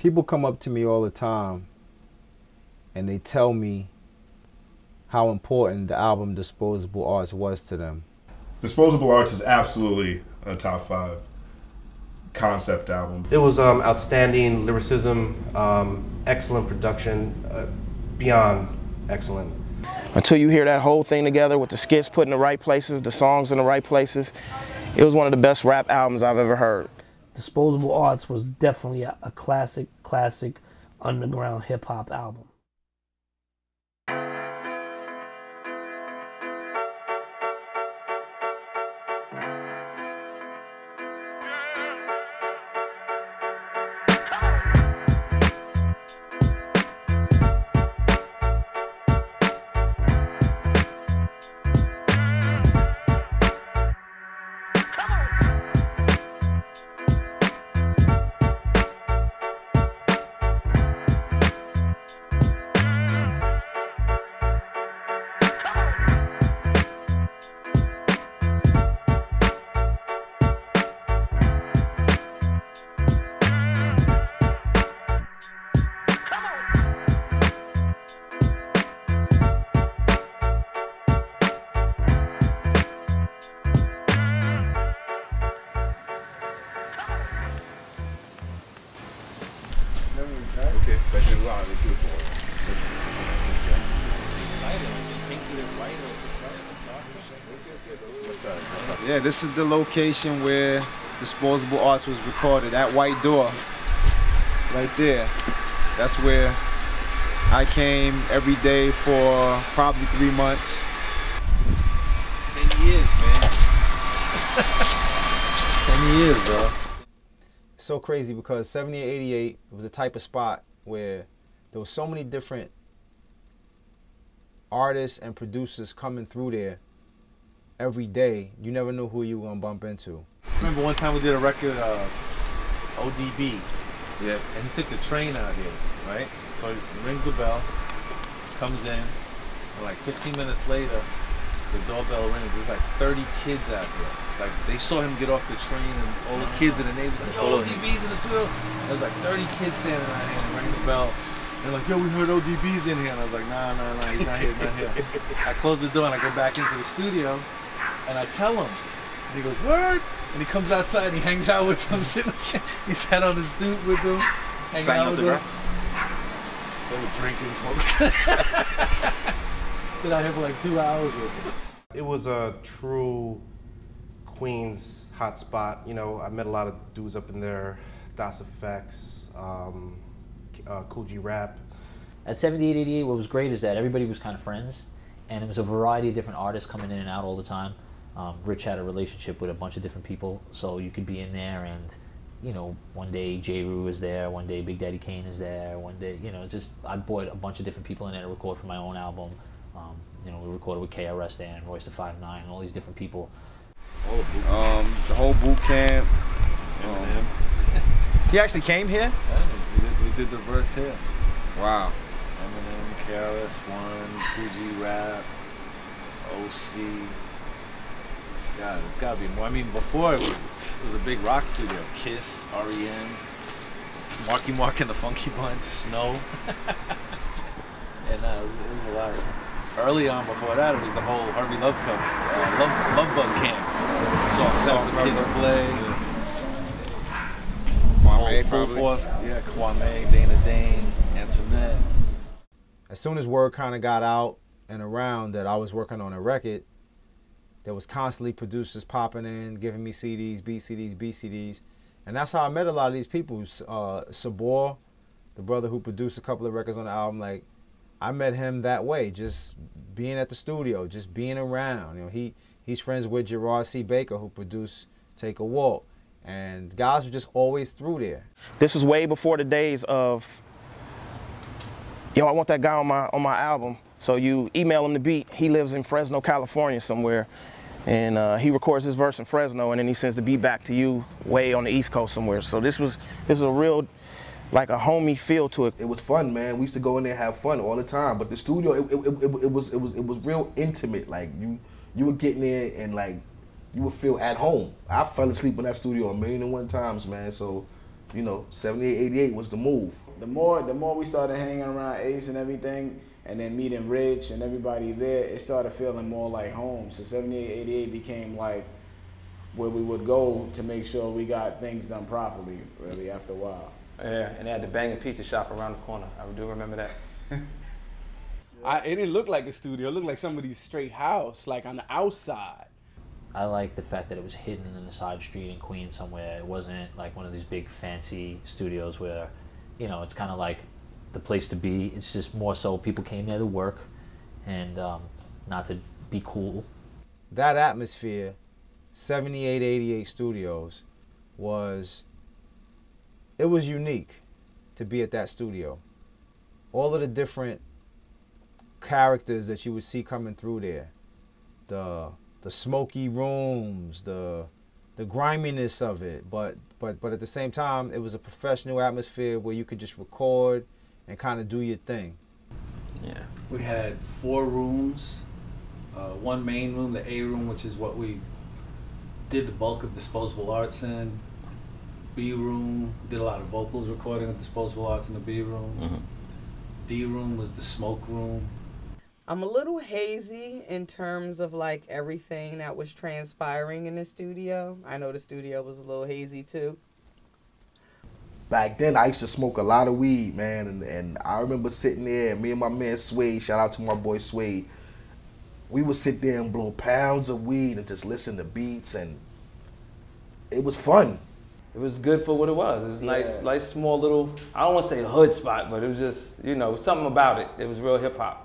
People come up to me all the time and they tell me how important the album Disposable Arts was to them. Disposable Arts is absolutely a top 5 concept album. It was outstanding lyricism, excellent production, beyond excellent. Until you hear that whole thing together with the skits put in the right places, the songs in the right places, it was one of the best rap albums I've ever heard. Disposable Arts was definitely a classic underground hip-hop album. Yeah, this is the location where Disposable Arts was recorded, that white door right there. That's where I came every day for probably 3 months. 10 years, man. 10 years, bro. It's so crazy because 78, 88 was a type of spot where there was so many different artists and producers coming through there every day. You never knew who you were gonna bump into. Remember one time we did a record, ODB. Yeah. And he took the train out here, right? So he rings the bell, comes in, and like 15 minutes later, the doorbell rings. There's like 30 kids out there. Like they saw him get off the train, and all the kids in the neighborhood, like, yo, ODB's in the studio. There was like 30 kids standing out here and rang the bell. They're like, yo, we heard ODB's in here. And I was like, nah, he's not here, he's not here. I close the door and I go back into the studio and I tell him. And he goes, word? And he comes outside and he hangs out with them. He sat on the stoop with them, hanging out with them. They were drinking, smoking. Sit out here for like 2 hours with them. It was a true Queens hotspot. You know, I met a lot of dudes up in there, Das Effects, Cool G Rap. At 78, 88, what was great is that everybody was kind of friends, and it was a variety of different artists coming in and out all the time. Rich had a relationship with a bunch of different people, so you could be in there and, you know, one day J. Rue is there, one day Big Daddy Kane is there, one day, you know, just, I brought a bunch of different people in there to record for my own album. You know, we recorded with KRS there and Royce the 5'9", and all these different people. The whole boot camp. He actually came here? Yeah, we did the verse here. Wow. Eminem, KRS-One, Cool G Rap, OC. God, there's gotta be more. I mean, before it was a big rock studio. Kiss, REM, Marky Mark and the Funky Bunch, Snow. And it was a lot. Early on, before that, it was the whole Harvey Love Cup, Love Bug camp. So the kids play. Kwame, Full Force, yeah, Kwame, Dana Dane, Antoinette. As soon as word kind of got out and around that I was working on a record, there was constantly producers popping in, giving me CDs, B CDs, B CDs. And that's how I met a lot of these people. Sabor, the brother who produced a couple of records on the album, like, I met him that way, just being at the studio, just being around. You know, he's friends with Gerard C. Baker, who produced Take a Walk. And guys were just always through there. This was way before the days of, yo, I want that guy on my album. So you email him the beat. He lives in Fresno, California somewhere. And he records his verse in Fresno, and then he sends the beat back to you way on the East Coast somewhere. So this was a real, like a homey feel to it. It was fun, man. We used to go in there and have fun all the time. But the studio, it was real intimate. Like you would get in there and like you would feel at home. I fell asleep in that studio 1,000,001 times, man. So you know, 78, 88 was the move. The more we started hanging around Ace and everything, and then meeting Rich and everybody there, it started feeling more like home. So 78, 88 became like where we would go to make sure we got things done properly, really, after a while. Yeah, and they had the banging pizza shop around the corner. I do remember that. It didn't look like a studio. It looked like somebody's straight house, like on the outside. I like the fact that it was hidden in a side street in Queens somewhere. It wasn't like one of these big fancy studios where, you know, it's kind of like the place to be. It's just more so people came there to work and not to be cool. That atmosphere, 78, 88 Studios, it was unique to be at that studio. All of the different characters that you would see coming through there, the smoky rooms, the griminess of it, but at the same time, it was a professional atmosphere where you could just record and kind of do your thing. Yeah. We had 4 rooms, one main room, the A room, which is what we did the bulk of Disposable Arts in. B room, did a lot of vocals recording of Disposable Arts in the B room. Mm-hmm. D room was the smoke room. I'm a little hazy in terms of like everything that was transpiring in the studio. I know the studio was a little hazy too. Back then, I used to smoke a lot of weed, man, and I remember sitting there, and me and my man Swade, shout out to my boy Swade, we would sit there and blow pounds of weed and just listen to beats, and it was fun. It was good for what it was. It was nice, small little, I don't want to say hood spot, but it was just, you know, something about it. It was real hip hop.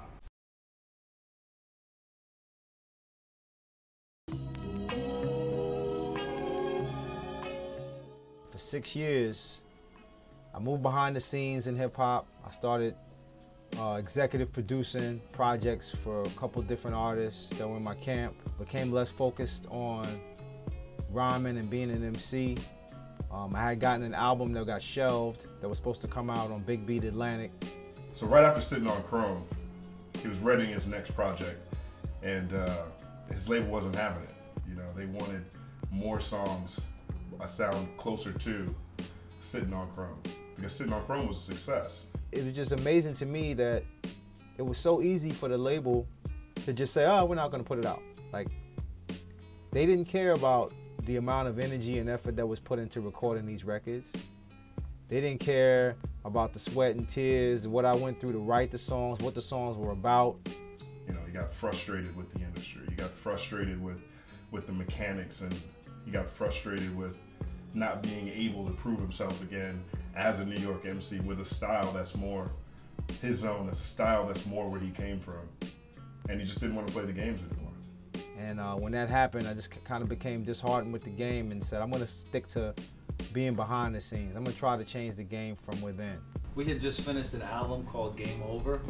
For 6 years, I moved behind the scenes in hip hop. I started executive producing projects for a couple different artists that were in my camp. Became less focused on rhyming and being an MC. I had gotten an album that got shelved that was supposed to come out on Big Beat Atlantic. So right after sitting on Chrome, he was readying his next project, and his label wasn't having it. You know, they wanted more songs, a sound closer to sitting on Chrome, because sitting on Chrome was a success. It was just amazing to me that it was so easy for the label to just say, oh, we're not gonna put it out. Like, they didn't care about the amount of energy and effort that was put into recording these records. They didn't care about the sweat and tears, what I went through to write the songs, what the songs were about. You know, he got frustrated with the industry. He got frustrated with the mechanics, and he got frustrated with not being able to prove himself again as a New York MC with a style that's more his own, that's a style that's more where he came from. And he just didn't want to play the games anymore. And when that happened, I just kind of became disheartened with the game and said, I'm gonna stick to being behind the scenes. I'm gonna try to change the game from within. We had just finished an album called Game Over.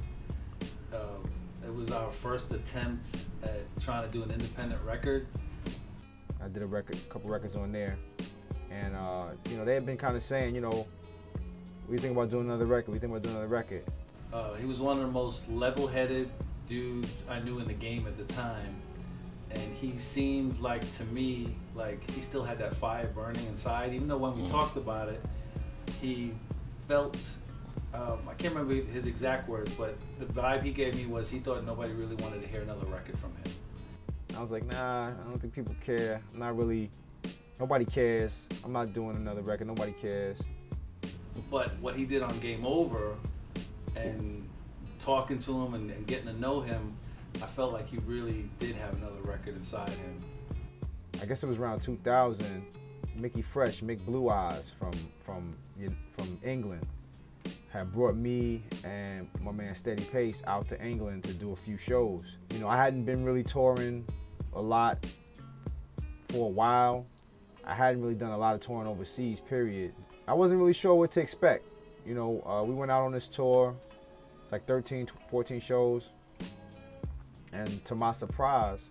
It was our first attempt at trying to do an independent record. I did a couple records on there. And you know, they had been kind of saying, you know, what do you think about doing another record? What do you think about doing another record? He was one of the most level-headed dudes I knew in the game at the time. And he seemed like, to me, like he still had that fire burning inside, even though when we talked about it, he felt, I can't remember his exact words, but the vibe he gave me was he thought nobody really wanted to hear another record from him. I was like, nah, I don't think people care. I'm not really, nobody cares. I'm not doing another record, nobody cares. But what he did on Game Over and talking to him and getting to know him, I felt like he really did have another record inside him. I guess it was around 2000. Mickey Fresh, Mick Blue Eyes from England, had brought me and my man Steady Pace out to England to do a few shows. You know, I hadn't been really touring a lot for a while. I hadn't really done a lot of touring overseas, period. I wasn't really sure what to expect. You know, we went out on this tour, like 13, 14 shows. And to my surprise,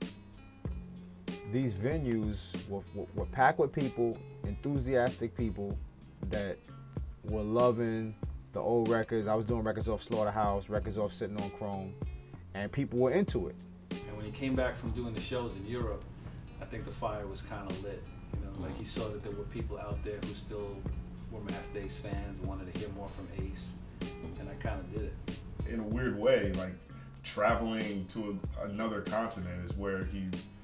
these venues were packed with people, enthusiastic people that were loving the old records. I was doing records off Slaughterhouse, records off Sitting on Chrome, and people were into it. And when he came back from doing the shows in Europe, I think the fire was kind of lit. You know, like he saw that there were people out there who still were Masta Ace fans and wanted to hear more from Ace, and I kind of did it. In a weird way, like traveling to another continent is where he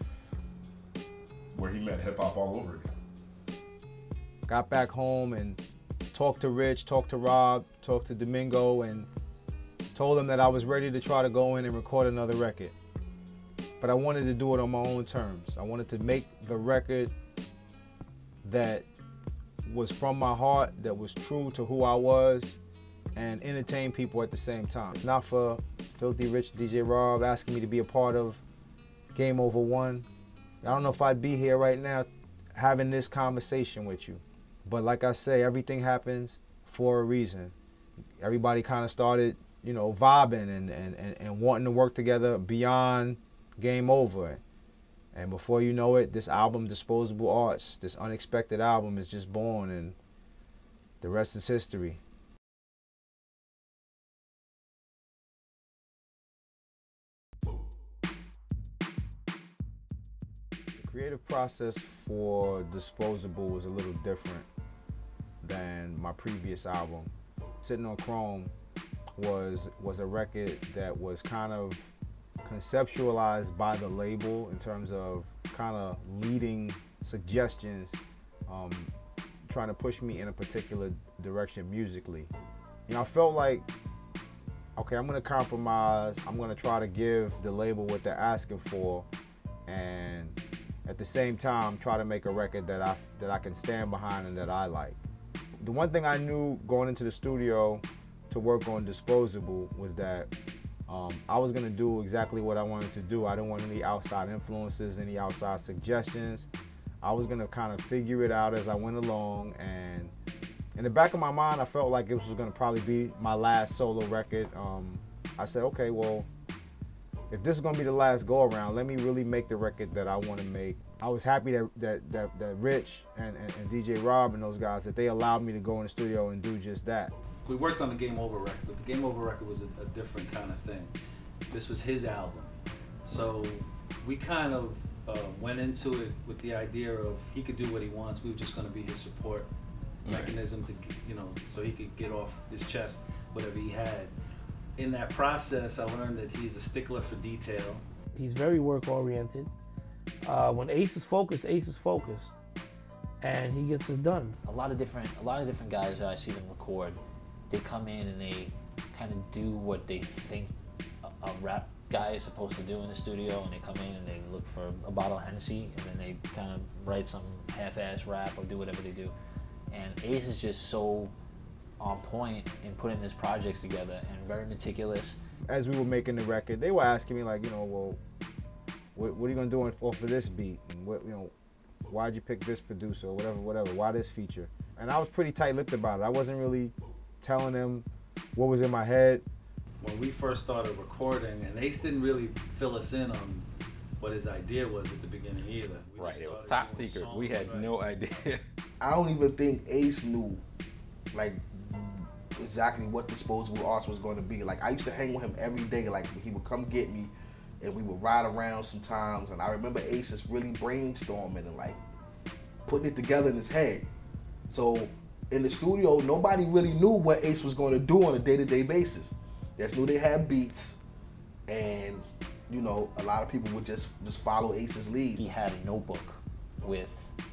met hip hop all over again. Got back home and talked to Rich, talked to Rob, talked to Domingo, and told them that I was ready to try to go in and record another record. But I wanted to do it on my own terms. I wanted to make the record that was from my heart, that was true to who I was, and entertain people at the same time. If not for Filthy Rich, DJ Rob asking me to be a part of Game Over 1, I don't know if I'd be here right now having this conversation with you. But like I say, everything happens for a reason. Everybody kind of started, you know, vibing and wanting to work together beyond Game Over. And before you know it, this album, Disposable Arts, this unexpected album is just born, and the rest is history. The creative process for Disposable was a little different than my previous album. Sitting on Chrome was a record that was kind of conceptualized by the label in terms of kind of leading suggestions, trying to push me in a particular direction musically. You know, I felt like, okay, I'm gonna compromise, I'm gonna try to give the label what they're asking for, and at the same time try to make a record that I can stand behind and that I like. The one thing I knew going into the studio to work on Disposable was that I was gonna do exactly what I wanted to do. I didn't want any outside influences, any outside suggestions. I was gonna kind of figure it out as I went along, and in the back of my mind, I felt like it was gonna probably be my last solo record. I said, okay, well, if this is gonna be the last go around, let me really make the record that I wanna make. I was happy that Rich and DJ Rob and those guys, that they allowed me to go in the studio and do just that. We worked on the Game Over record, but the Game Over record was a different kind of thing. This was his album. So we kind of went into it with the idea of he could do what he wants. We were just going to be his support mechanism to, you know, so he could get off his chest whatever he had. In that process, I learned that he's a stickler for detail. He's very work-oriented. When Ace is focused, and he gets it done. A lot of different guys that I see them record, they come in and they kind of do what they think a rap guy is supposed to do in the studio, and they come in and they look for a bottle of Hennessy, and then they kind of write some half-ass rap or do whatever they do. And Ace is just so on point in putting his projects together and very meticulous. As we were making the record, they were asking me like, you know, well, what are you gonna do off of this beat? And what, you know, why'd you pick this producer or whatever, why this feature? And I was pretty tight-lipped about it. I wasn't really telling them what was in my head. When we first started recording, and Ace didn't really fill us in on what his idea was at the beginning either. Right, it was top secret. We had no idea. I don't even think Ace knew, like, exactly what Disposable Arts was going to be. Like, I used to hang with him every day. Like, he would come get me, and we would ride around sometimes. And I remember Ace just really brainstorming and, like, putting it together in his head. So in the studio, nobody really knew what Ace was going to do on a day-to-day basis. They just knew they had beats, and, you know, a lot of people would just follow Ace's lead. He had a notebook with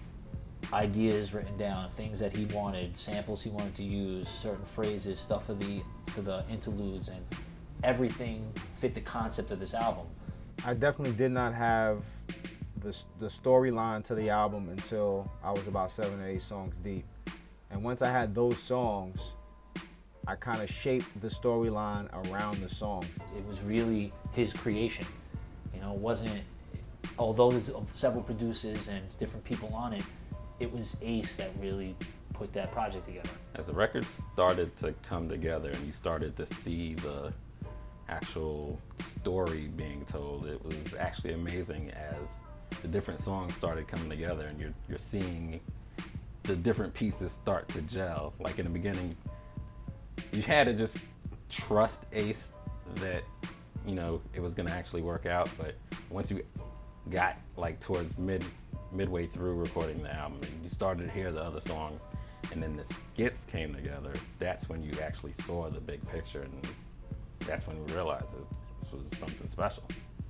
ideas written down, things that he wanted, samples he wanted to use, certain phrases, stuff for the interludes, and everything fit the concept of this album. I definitely did not have the storyline to the album until I was about 7 or 8 songs deep. And once I had those songs, I kind of shaped the storyline around the songs. It was really his creation. You know, it wasn't, although there's several producers and different people on it, it was Ace that really put that project together. As the record started to come together and you started to see the actual story being told, it was actually amazing as the different songs started coming together and you're seeing the different pieces start to gel. Like in the beginning, you had to just trust Ace that, you know, it was gonna actually work out, but once you got like towards midway through recording the album, and you started to hear the other songs, and then the skits came together, that's when you actually saw the big picture, and that's when we realized that this was something special.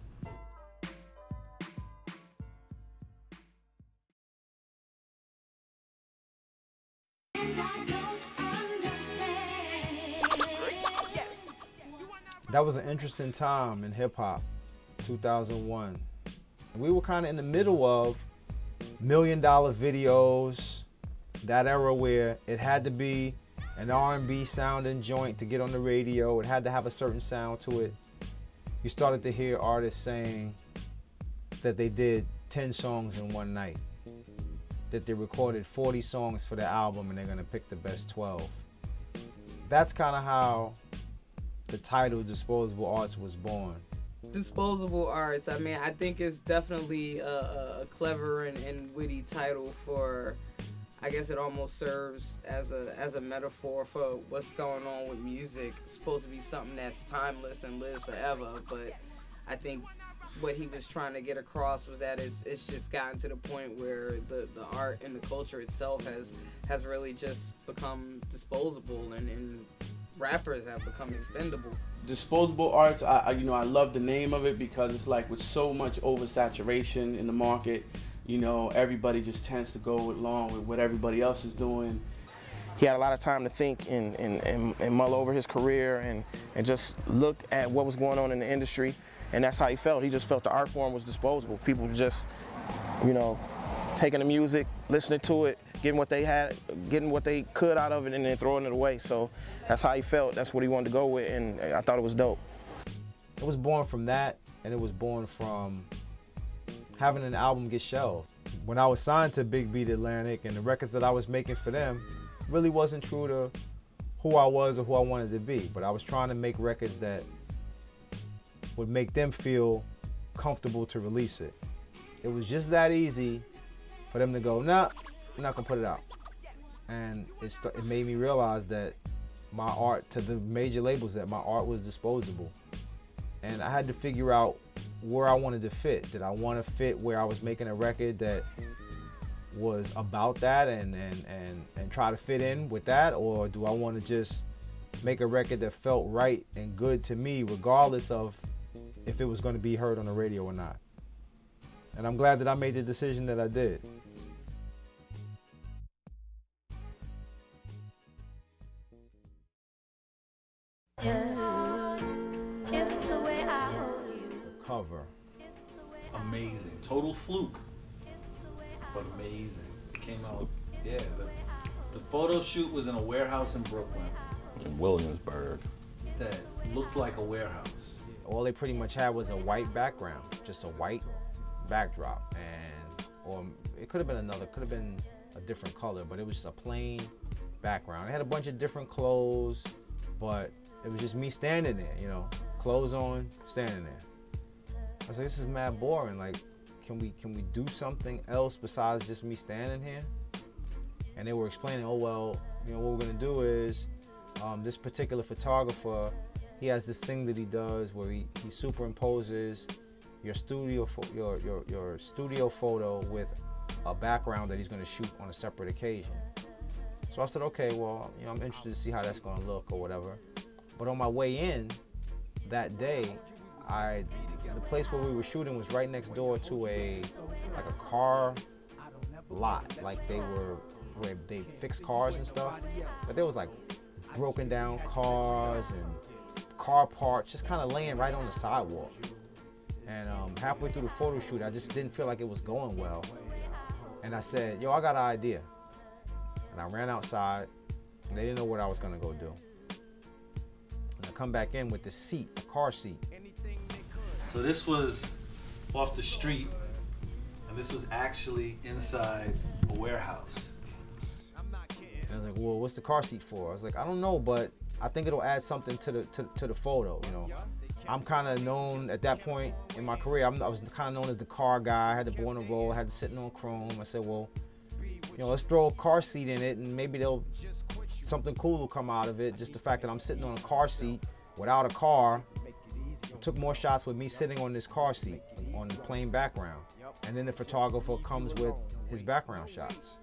That was an interesting time in hip hop, 2001. We were kind of in the middle of $1 million videos, that era where it had to be an R&B sounding joint to get on the radio. It had to have a certain sound to it. You started to hear artists saying that they did 10 songs in one night, that they recorded 40 songs for their album and they're gonna pick the best 12. That's kind of how the title Disposable Arts was born. Disposable Arts, I mean, I think it's definitely a clever and witty title for, I guess it almost serves as a metaphor for what's going on with music. It's supposed to be something that's timeless and lives forever, but I think what he was trying to get across was that it's just gotten to the point where the art and the culture itself has really just become disposable, and rappers have become expendable. Disposable Arts, I love the name of it because it's like with so much oversaturation in the market, you know, everybody just tends to go along with what everybody else is doing. He had a lot of time to think and mull over his career and just look at what was going on in the industry, and that's how he felt. He just felt the art form was disposable. People were just, you know, taking the music, listening to it, getting what they had, getting what they could out of it, and then throwing it away. So that's how he felt. That's what he wanted to go with, and I thought it was dope. It was born from that, and it was born from having an album get shelved. When I was signed to Big Beat Atlantic, and the records that I was making for them really wasn't true to who I was or who I wanted to be, but I was trying to make records that would make them feel comfortable to release it. It was just that easy for them to go, nah, we're not gonna put it out. And it made me realize that my art, to the major labels, that my art was disposable. And I had to figure out where I wanted to fit. Did I want to fit where I was making a record that was about that and try to fit in with that, or do I want to just make a record that felt right and good to me regardless of if it was going to be heard on the radio or not? And I'm glad that I made the decision that I did. The cover. Amazing. Total fluke, but amazing. Came out, yeah. The photo shoot was in a warehouse in Brooklyn. In Williamsburg. That looked like a warehouse. All they pretty much had was a white background, just a white backdrop, or it could have been a different color, but it was just a plain background. It had a bunch of different clothes, but it was just me standing there, you know, clothes on, standing there. I was like, this is mad boring. Like, can we do something else besides just me standing here? And they were explaining, oh well, you know, what we're gonna do is this particular photographer, he has this thing that he does where he superimposes your studio photo with a background that he's going to shoot on a separate occasion. So I said, okay, well, you know, I'm interested to see how that's going to look or whatever. But on my way in that day, the place where we were shooting was right next door to a car lot, like where they fix cars and stuff. But there was like broken down cars and car parts just kind of laying right on the sidewalk. And halfway through the photo shoot, I just didn't feel like it was going well. And I said, yo, I got an idea. And I ran outside, and they didn't know what I was gonna go do. And I come back in with this seat, a car seat. So this was off the street, and this was actually inside a warehouse. And I was like, well, what's the car seat for? I was like, I don't know, but I think it'll add something to the photo, you know. I'm kind of known at that point in my career, I was kind of known as the car guy. I had the Born to Roll, I had the Sitting on Chrome. I said, well, you know, let's throw a car seat in it and maybe something cool will come out of it. Just the fact that I'm sitting on a car seat without a car. I took more shots with me sitting on this car seat on the plain background. And then the photographer comes with his background shots.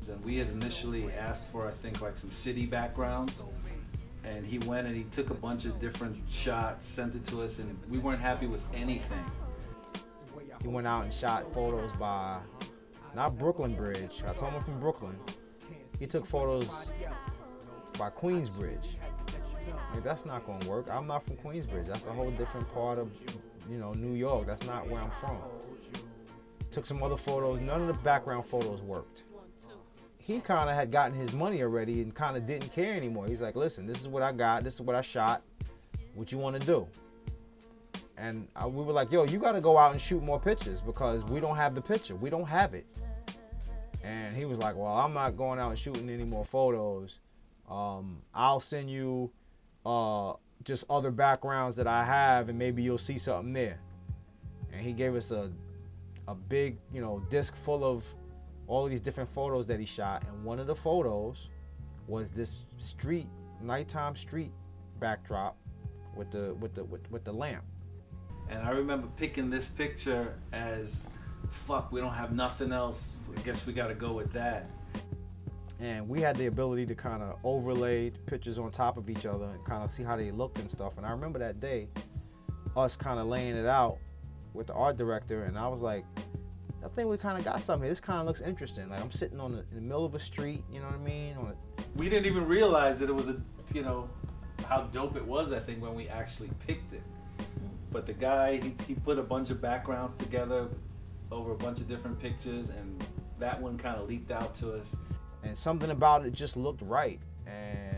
and we had initially asked for, I think, like some city backgrounds. And he went and he took a bunch of different shots, sent it to us, and we weren't happy with anything. He went out and shot photos by, not Brooklyn Bridge. I told him from Brooklyn. He took photos by Queensbridge. Like, that's not gonna work. I'm not from Queensbridge. That's a whole different part of, you know, New York. That's not where I'm from. Took some other photos. None of the background photos worked. He kind of had gotten his money already and kind of didn't care anymore. He's like, listen, this is what I got. This is what I shot. What you want to do? And we were like, yo, you got to go out and shoot more pictures because we don't have the picture. We don't have it. And he was like, well, I'm not going out and shooting any more photos. I'll send you just other backgrounds that I have, and maybe you'll see something there. And he gave us a big, you know, disc full of all of these different photos that he shot, and one of the photos was this nighttime street backdrop with the lamp. And I remember picking this picture as, fuck, we don't have nothing else. I guess we got to go with that. And we had the ability to kind of overlay pictures on top of each other and kind of see how they looked and stuff. And I remember that day, us kind of laying it out with the art director, and I was like, I think we kind of got something here. This kind of looks interesting. Like, I'm sitting in the middle of a street, you know what I mean? We didn't even realize that it was you know, how dope it was, I think, when we actually picked it. But the guy, he put a bunch of backgrounds together over a bunch of different pictures, and that one kind of leaped out to us. And something about it just looked right, and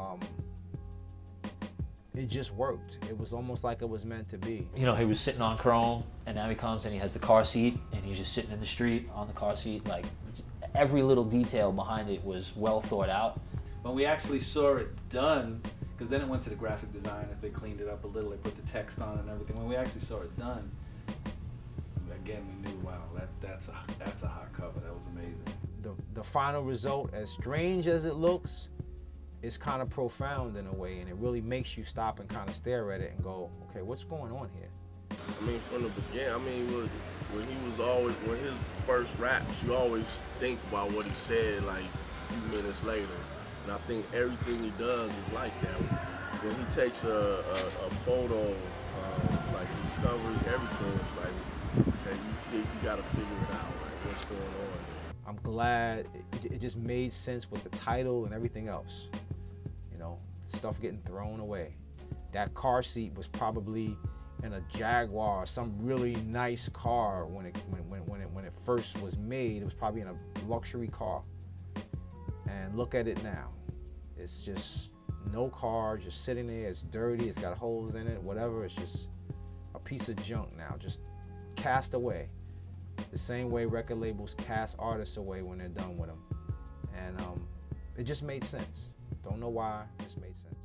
it just worked. It was almost like it was meant to be. You know, he was sitting on Chrome, and now he comes and he has the car seat, and he's just sitting in the street on the car seat. Like, every little detail behind it was well thought out. When we actually saw it done, because then it went to the graphic designers, they cleaned it up a little, they put the text on and everything. When we actually saw it done, again, we knew, wow, that's a hot cover. That was amazing. The final result, as strange as it looks, is kind of profound in a way, and it really makes you stop and kind of stare at it and go, okay, what's going on here? I mean, from the beginning, I mean, when his first raps, you always think about what he said like a few minutes later. And I think everything he does is like that. When he takes a photo, like his covers, everything, it's like, okay, you gotta figure it out, like what's going on. I'm glad it just made sense with the title and everything else. You know, stuff getting thrown away. That car seat was probably in a Jaguar, some really nice car when it first was made. It was probably in a luxury car. And look at it now. It's just no car, just sitting there. It's dirty, it's got holes in it, whatever. It's just a piece of junk now, just cast away. The same way record labels cast artists away when they're done with them. And it just made sense. Don't know why, it just made sense.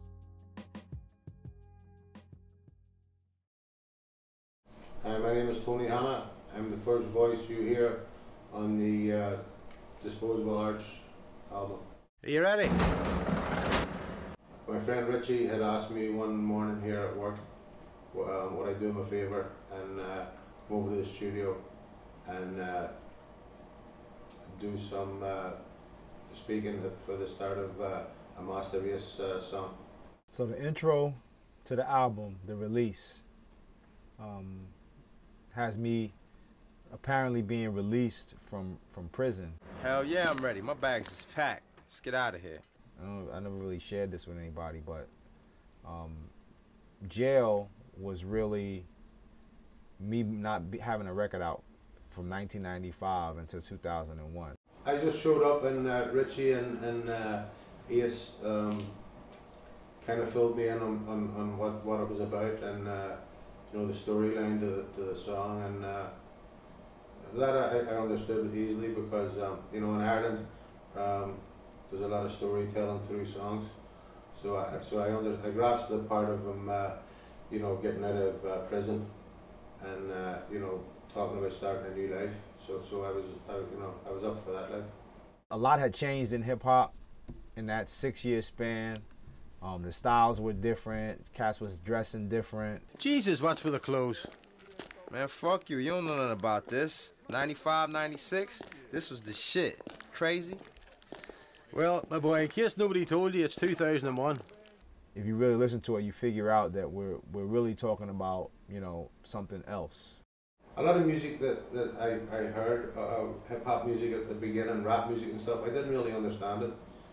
Hi, my name is Tony Hanna. I'm the first voice you hear on the Disposable Arts album. Are you ready? My friend Richie had asked me one morning here at work would I do him a favor and come over to the studio and do some speaking for the start of a Masta Ace song. So the intro to the album, the release, has me apparently being released from prison. Hell yeah, I'm ready. My bags is packed. Let's get out of here. I never really shared this with anybody, but jail was really me not having a record out from 1995 until 2001. I just showed up and Richie and Ace kind of filled me in on what it was about and you know, the storyline to the song, and that I understood easily because you know, in Ireland there's a lot of storytelling through songs, so I grasped the part of him you know, getting out of prison and you know, talking about starting a new life. So I was up for that. Like, a lot had changed in hip hop in that 6-year span. The styles were different. Cats was dressing different. Jesus, what's with the clothes? Man, fuck you. You don't know nothing about this. 95, 96, this was the shit. Crazy? Well, my boy, in case nobody told you, it's 2001. If you really listen to it, you figure out that we're really talking about, you know, something else. A lot of music that I heard, hip hop music at the beginning, rap music and stuff, I didn't really understand it.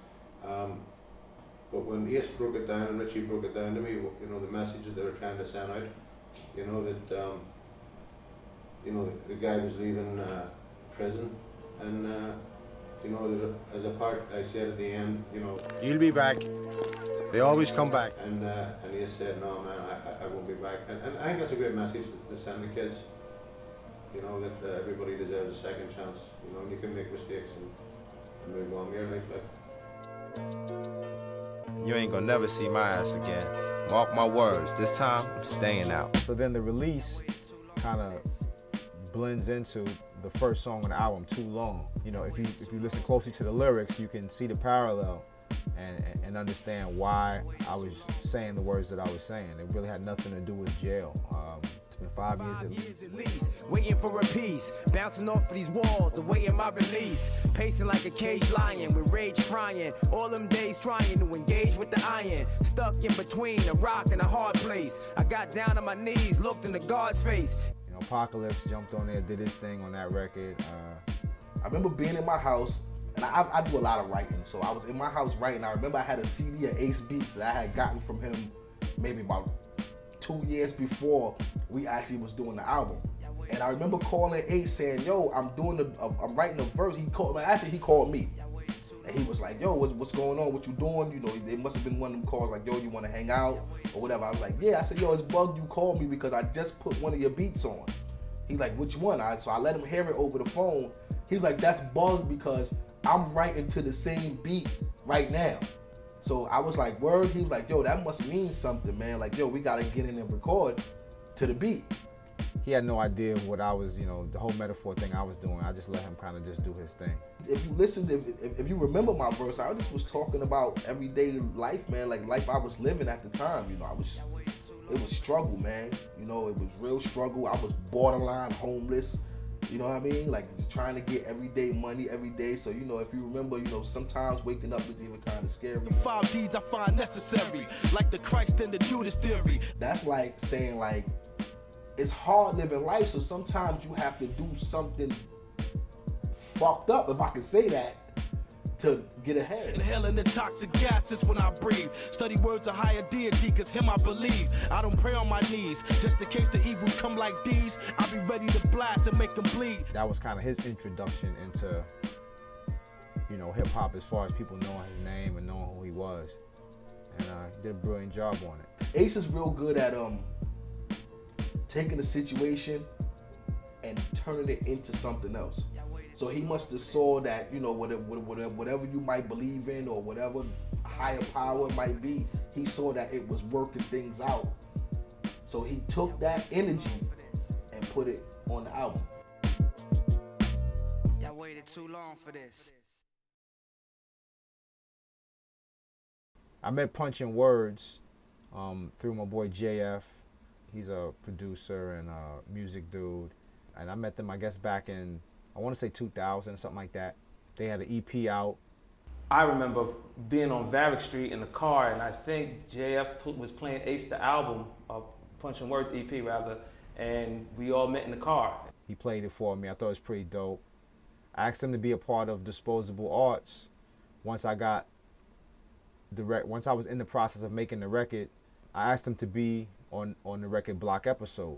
But when Ace broke it down and Richie broke it down to me, you know, the message that they were trying to send out, you know, that, you know, the guy was leaving prison, and, you know, there's a part I said at the end, you know, you'll be back. They always come back. And he said, no man, I won't be back. And I think that's a great message to send the kids. You know, that everybody deserves a second chance. You know, and you can make mistakes and move on with your life. Like. You ain't gonna never see my ass again. Mark my words, this time I'm staying out. So then the release kind of blends into the first song on the album, Too Long. You know, if you listen closely to the lyrics, you can see the parallel and understand why I was saying the words that I was saying. It really had nothing to do with jail. It's been 5 years at least. Waiting for a piece, bouncing off of these walls, awaiting my release. Pacing like a caged lion with rage trying. All them days trying to engage with the iron. Stuck in between a rock and a hard place. I got down on my knees, looked in the God's face. You know, Apocalypse jumped on there, did his thing on that record. I remember being in my house, and I do a lot of writing, so I was in my house writing. I remember I had a CD of Ace Beats that I had gotten from him maybe about 2 years before we actually was doing the album. And I remember calling Ace saying, yo, I'm writing a verse. He called me. And he was like, yo, what's going on? What you doing? You know, it must have been one of them calls like, yo, you want to hang out or whatever. I was like, yeah. I said, yo, it's bugged you called me because I just put one of your beats on. He's like, which one? So I let him hear it over the phone. He's like, that's bugged because I'm writing to the same beat right now. So I was like, word? He was like, yo, that must mean something, man. Like, yo, we got to get in and record to the beat. He had no idea what I was, you know, the whole metaphor thing I was doing. I just let him kind of just do his thing. If you listen, if you remember my verse, I just was talking about everyday life, man, like life I was living at the time. You know, it was struggle, man. You know, it was real struggle. I was borderline homeless. You know what I mean? Like trying to get everyday money every day. So, you know, if you remember, you know, sometimes waking up is even kind of scary. The 5 deeds I find necessary, like the Christ and the Judas theory. That's like saying like, it's hard living life, so sometimes you have to do something fucked up, if I can say that, to get ahead. Inhaling the toxic gases when I breathe. Study words of higher deity, cause him I believe. I don't pray on my knees, just in case the evils come like these. I'll be ready to blast and make them bleed. That was kind of his introduction into, you know, hip hop as far as people knowing his name and knowing who he was. And he did a brilliant job on it. Ace is real good at taking a situation and turning it into something else. So he must have saw that, you know, whatever you might believe in or whatever higher power it might be, he saw that it was working things out. So he took that energy and put it on the album. Y'all waited too long for this. I met Punchline Words through my boy JF. He's a producer and a music dude. And I met them, I guess, back in, I want to say 2000, something like that. They had an EP out. I remember being on Varick Street in the car, and I think JF was playing Ace the album, Punchline Words EP rather, and we all met in the car. He played it for me. I thought it was pretty dope. I asked him to be a part of Disposable Arts once I got once I was in the process of making the record. I asked him to be on the record block episode.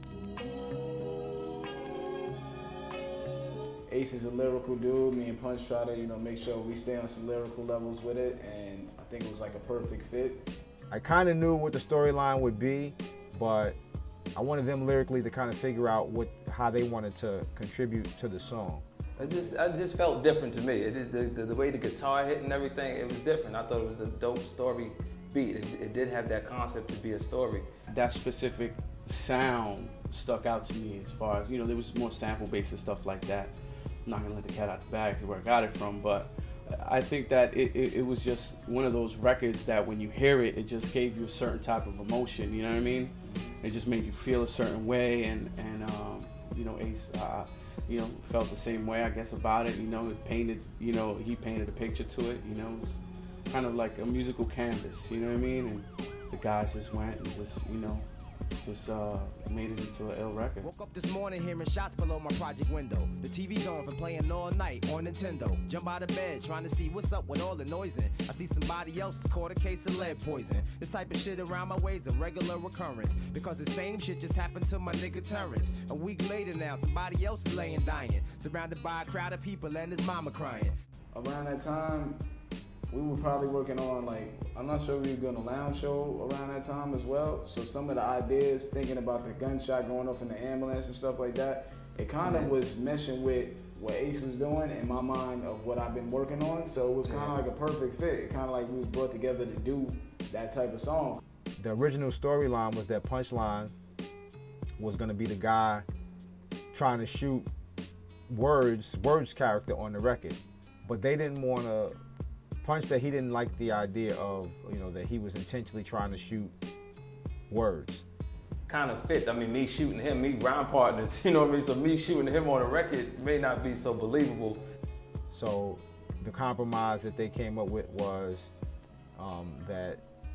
Ace is a lyrical dude. Me and Punch try to, you know, make sure we stay on some lyrical levels with it, and I think it was like a perfect fit. I kind of knew what the storyline would be, but I wanted them lyrically to kind of figure out how they wanted to contribute to the song. It just felt different to me. The way the guitar hit and everything, it was different. I thought it was a dope story beat. It did have that concept to be a story. That specific sound stuck out to me as far as, you know, there was more sample-based and stuff like that. I'm not gonna let the cat out the bag to where I got it from, but I think that it was just one of those records that when you hear it, it just gave you a certain type of emotion, you know what I mean? It just made you feel a certain way, and you know, Ace, you know, felt the same way, I guess, about it. You know, it painted, you know, he painted a picture to it. You know, it was kind of like a musical canvas. You know what I mean? And the guys just went and just, you know, just made it into an ill record. Woke up this morning hearing shots below my project window. The TV's on for playing all night on Nintendo. Jump out of bed trying to see what's up with all the noising. I see somebody else caught a case of lead poison. This type of shit around my way's a regular occurrence, because the same shit just happened to my nigga Terrence. A week later now, somebody else is laying dying, surrounded by a crowd of people and his mama crying. Around that time, we were probably working on, like, I'm not sure we were doing a lounge show around that time as well. So some of the ideas, thinking about the gunshot going off in the ambulance and stuff like that, it kind of was meshing with what Ace was doing in my mind of what I've been working on. So it was kind of like a perfect fit. Kind of like we was brought together to do that type of song. The original storyline was that Punchline was gonna be the guy trying to shoot Words character on the record. But they didn't wanna, Punch said he didn't like the idea of, you know, that he was intentionally trying to shoot Words. Kind of fit. I mean, me shooting him, me rhyme partners, you know what I mean? So me shooting him on a record may not be so believable. So the compromise that they came up with was that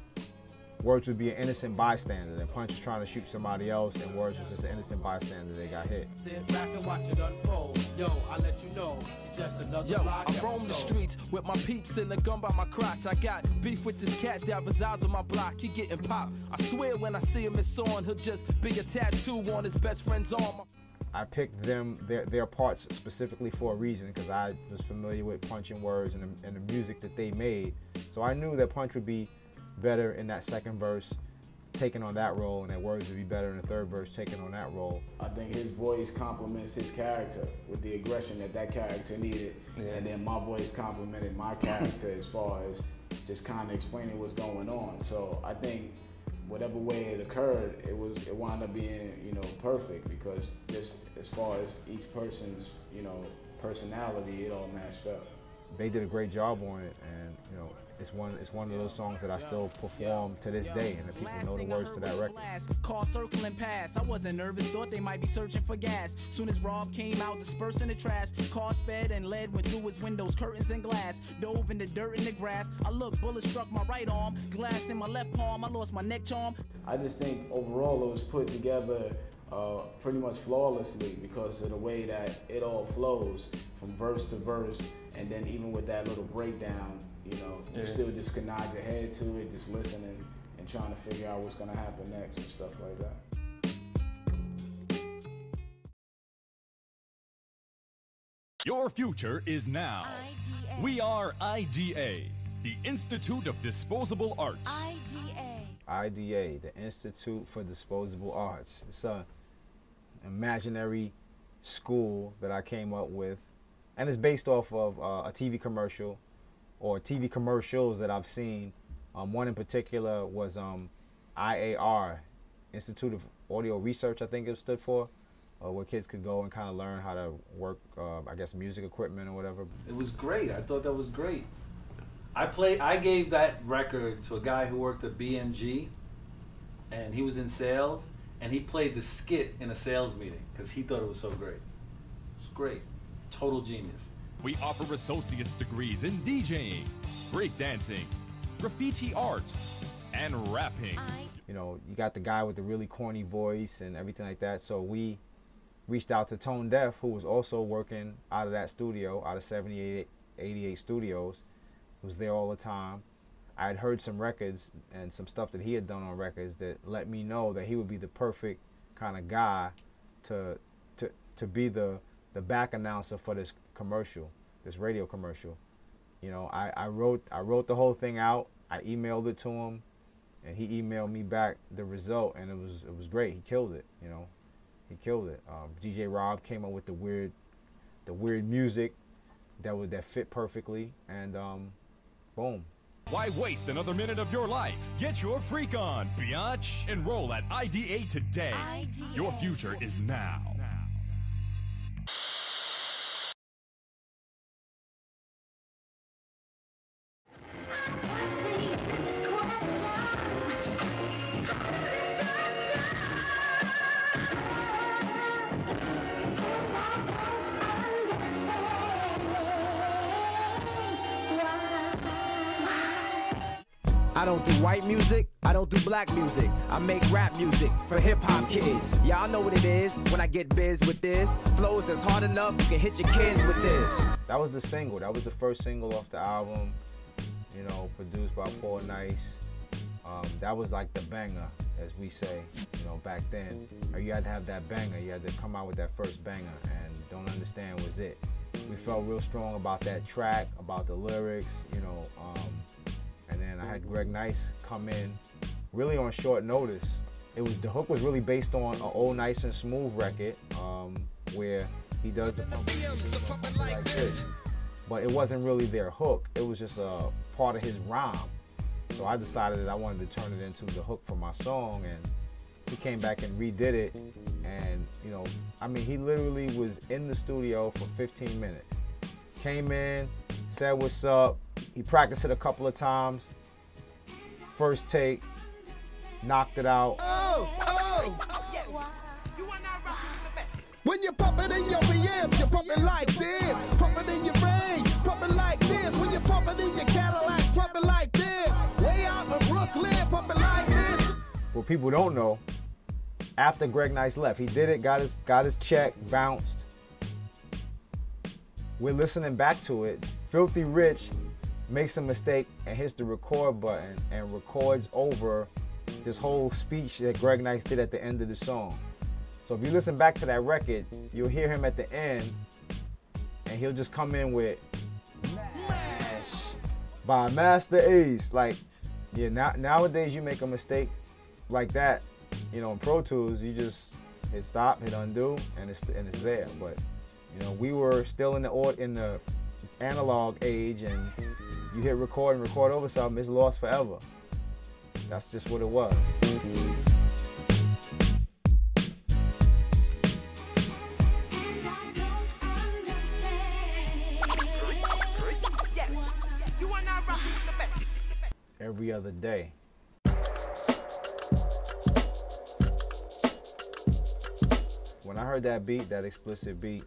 Words would be an innocent bystander, that Punch was trying to shoot somebody else and Words was just an innocent bystander that got hit. Sit back and watch it unfold. Yo, I let you know. Just another block I roam the streets with my peeps and a gun by my crotch. I got beef with this cat that resides on my block. He getting popped. I swear when I see him it's on, he'll just be a tattoo on his best friend's arm. I picked them, their parts specifically for a reason, because I was familiar with Punch and Words and the music that they made. So I knew that Punch would be better in that second verse, taking on that role, and that Words would be better in the third verse, taking on that role. I think his voice complements his character with the aggression that that character needed, and then my voice complemented my character as far as just kind of explaining what's going on. So I think whatever way it occurred, it wound up being, you know, perfect, because just as far as each person's, you know, personality, it all matched up. They did a great job on it, and you know, it's one of those songs that I still perform to this day, and the people know the words to that record. Car circling past, I wasn't nervous, thought they might be searching for gas. Soon as Rob came out, dispersing the trash. Car sped and lead went through his windows, curtains and glass. Dove in the dirt and the grass. I looked, bullet struck my right arm. Glass in my left palm, I lost my neck charm. I just think overall it was put together pretty much flawlessly, because of the way that it all flows from verse to verse, and then even with that little breakdown, you know, you still just can nod your head to it, just listening and trying to figure out what's gonna happen next and stuff like that. Your future is now. IDA. We are IDA, the Institute of Disposable Arts. IDA, the Institute for Disposable Arts. It's an imaginary school that I came up with, and it's based off of a TV commercial, or TV commercials that I've seen. One in particular was IAR, Institute of Audio Research, I think it stood for, where kids could go and kind of learn how to work, I guess, music equipment or whatever. It was great. I thought that was great. I gave that record to a guy who worked at BMG, and he was in sales, and he played the skit in a sales meeting because he thought it was so great. It was great. Total genius. We offer associate's degrees in DJing, breakdancing, graffiti art, and rapping. You know, you got the guy with the really corny voice and everything like that, so we reached out to Tone Deaf, who was also working out of that studio, out of 7888 Studios, who was there all the time. I had heard some records and some stuff that he had done on records that let me know that he would be the perfect kind of guy to be the back announcer for this commercial, this radio commercial. You know, I wrote the whole thing out. I emailed it to him, and he emailed me back the result, and it was great. He killed it. You know, he killed it. DJ Rob came up with the weird music that fit perfectly, and boom. Why waste another minute of your life? Get your freak on, biatch. Enroll at IDA today. IDA. Your future is now. I don't do white music, I don't do black music. I make rap music for hip-hop kids. Y'all know what it is when I get biz with this. Flows that's hard enough, you can hit your kids with this. That was the single. That was the first single off the album, you know, produced by Paul Nice. That was like the banger, as we say, you know, back then. You had to have that banger. You had to come out with that first banger, and Don't Understand was it. We felt real strong about that track, about the lyrics, you know, and then I had Greg Nice come in really on short notice. The hook was really based on an old Nice and Smooth record, where he does the pump like this. But it wasn't really their hook. It was just a part of his rhyme. So I decided that I wanted to turn it into the hook for my song, and he came back and redid it. And, you know, I mean, he literally was in the studio for 15 minutes. Came in, said what's up. He practiced it a couple of times. First take, knocked it out. When you pump it in your BMs, you pump it like this. Pump it in your range, pump it like this. When you pump it in your Cadillac, pump it like this. Way out in Brooklyn, pump it like this. What people don't know, after Greg Nice left, he did it, got his check, bounced. We're listening back to it. Filthy Rich makes a mistake and hits the record button and records over this whole speech that Greg Nice did at the end of the song. So if you listen back to that record, you'll hear him at the end, and he'll just come in with Mash by Masta Ace. Like, yeah, nowadays you make a mistake like that, you know, in Pro Tools, you just hit stop, hit undo, and it's there. But you know, we were still in the analog age, and you hit record and record over something, it's lost forever. That's just what it was. Every other day. When I heard that beat, that Xplicit beat,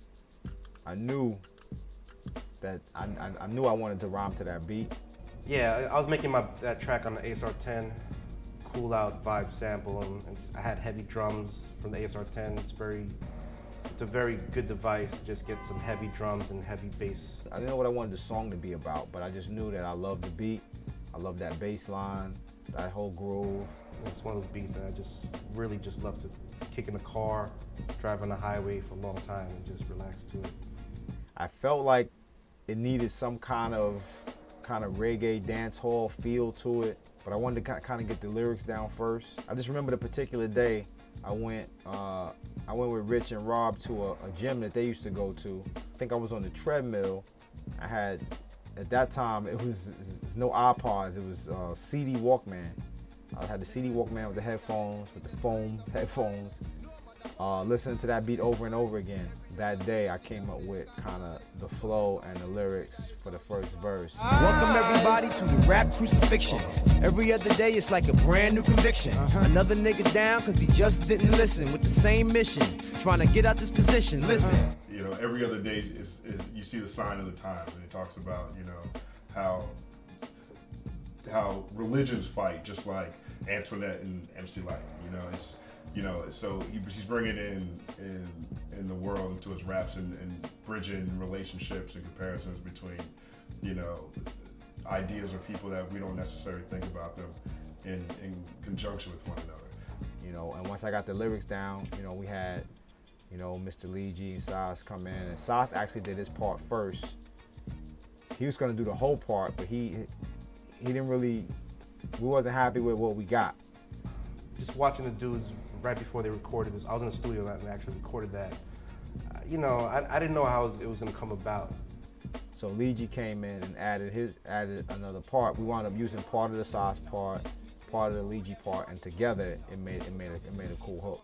I knew that I knew I wanted to rhyme to that beat. Yeah, I was making that track on the ASR-10, cool out vibe sample, and I had heavy drums from the ASR-10. It's a very good device to just get some heavy drums and heavy bass. I didn't know what I wanted the song to be about, but I just knew that I loved the beat. I love that bass line, that whole groove. It's one of those beats that I just really just love to kick in the car, drive on the highway for a long time and just relax to it. I felt like it needed some kind of reggae dance hall feel to it, but I wanted to kind of get the lyrics down first. I just remember the particular day I went with Rich and Rob to a gym that they used to go to. I think I was on the treadmill. I had, at that time, it was no iPods, it was CD Walkman. I had the CD Walkman with the headphones, with the foam headphones, listening to that beat over and over again. That day I came up with kind of the flow and the lyrics for the first verse. Welcome everybody to the rap crucifixion. Every other day it's like a brand new conviction. Another nigga down cause he just didn't listen with the same mission, trying to get out this position. Listen. You know, every other day is you see the sign of the times, and it talks about, you know, how religions fight, just like Antoinette and MC Light. You know, it's, you know, so he's bringing in the world into his raps and bridging relationships and comparisons between, you know, ideas or people that we don't necessarily think about them in conjunction with one another. You know, and once I got the lyrics down, you know, we had, you know, Mr. Lee G and Sauce come in, and Sauce actually did his part first. He was gonna do the whole part, but he didn't really, we wasn't happy with what we got. Just watching the dudes right before they recorded this, I was in the studio and actually recorded that. You know, I didn't know how it was gonna come about. So Lee G came in and added another part. We wound up using part of the Sauce part, part of the Lee G part, and together it made a cool hook.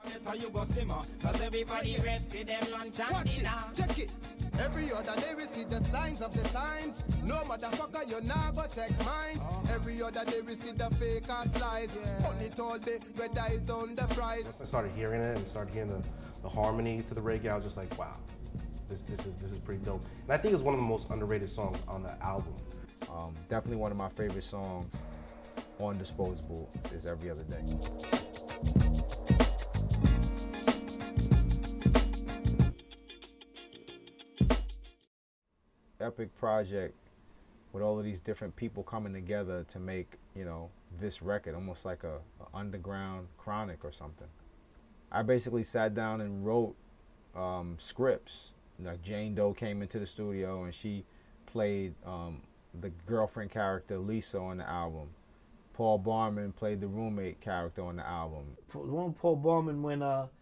Watch it, check it. Every other day we see the signs of the times. No motherfucker, you nah go take mines. Every other day we see the fake ass lies. On it all day, red eyes on the prize. Once I started hearing it and started hearing the harmony to the reggae, I was just like, wow, this is pretty dope. And I think it's one of the most underrated songs on the album. Definitely one of my favorite songs. on Disposable is every other day. Epic project with all of these different people coming together to make, you know, this record, almost like a underground chronic or something. I basically sat down and wrote scripts. Like Jane Doe came into the studio and she played the girlfriend character Lisa on the album. Paul Barman played the roommate character on the album. The one with Paul Barman when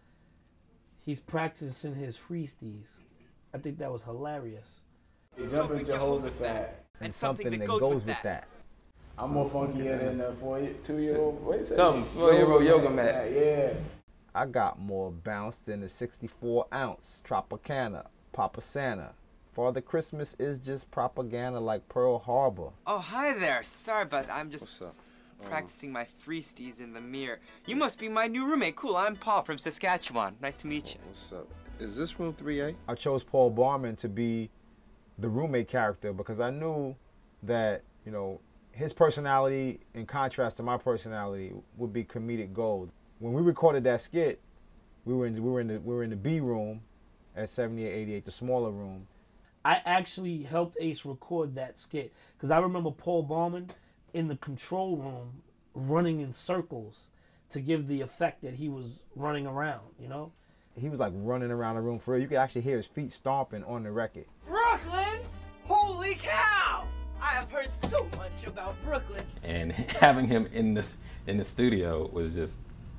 he's practicing his freesties. I think that was hilarious. Jumping Jehoshaphat. And something that goes with that. I'm more funkier than a 2-year-old. What is that? Something 4-year-old yoga mat. Yeah. I got more bounce than a 64-ounce Tropicana, Papa Santa. Father Christmas is just propaganda like Pearl Harbor. Oh, hi there. Sorry, but I'm just practicing my freesties in the mirror. You must be my new roommate. Cool, I'm Paul from Saskatchewan. Nice to meet you. What's up? Is this room 3A? I chose Paul Barman to be the roommate character because I knew that, you know, his personality in contrast to my personality would be comedic gold. When we recorded that skit, we were in the B room at 7888, the smaller room. I actually helped Ace record that skit because I remember Paul Barman in the control room running in circles to give the effect that he was running around, you know? He was like running around the room for real. You could actually hear his feet stomping on the record. Brooklyn? Holy cow! I have heard so much about Brooklyn. And having him in the studio was just,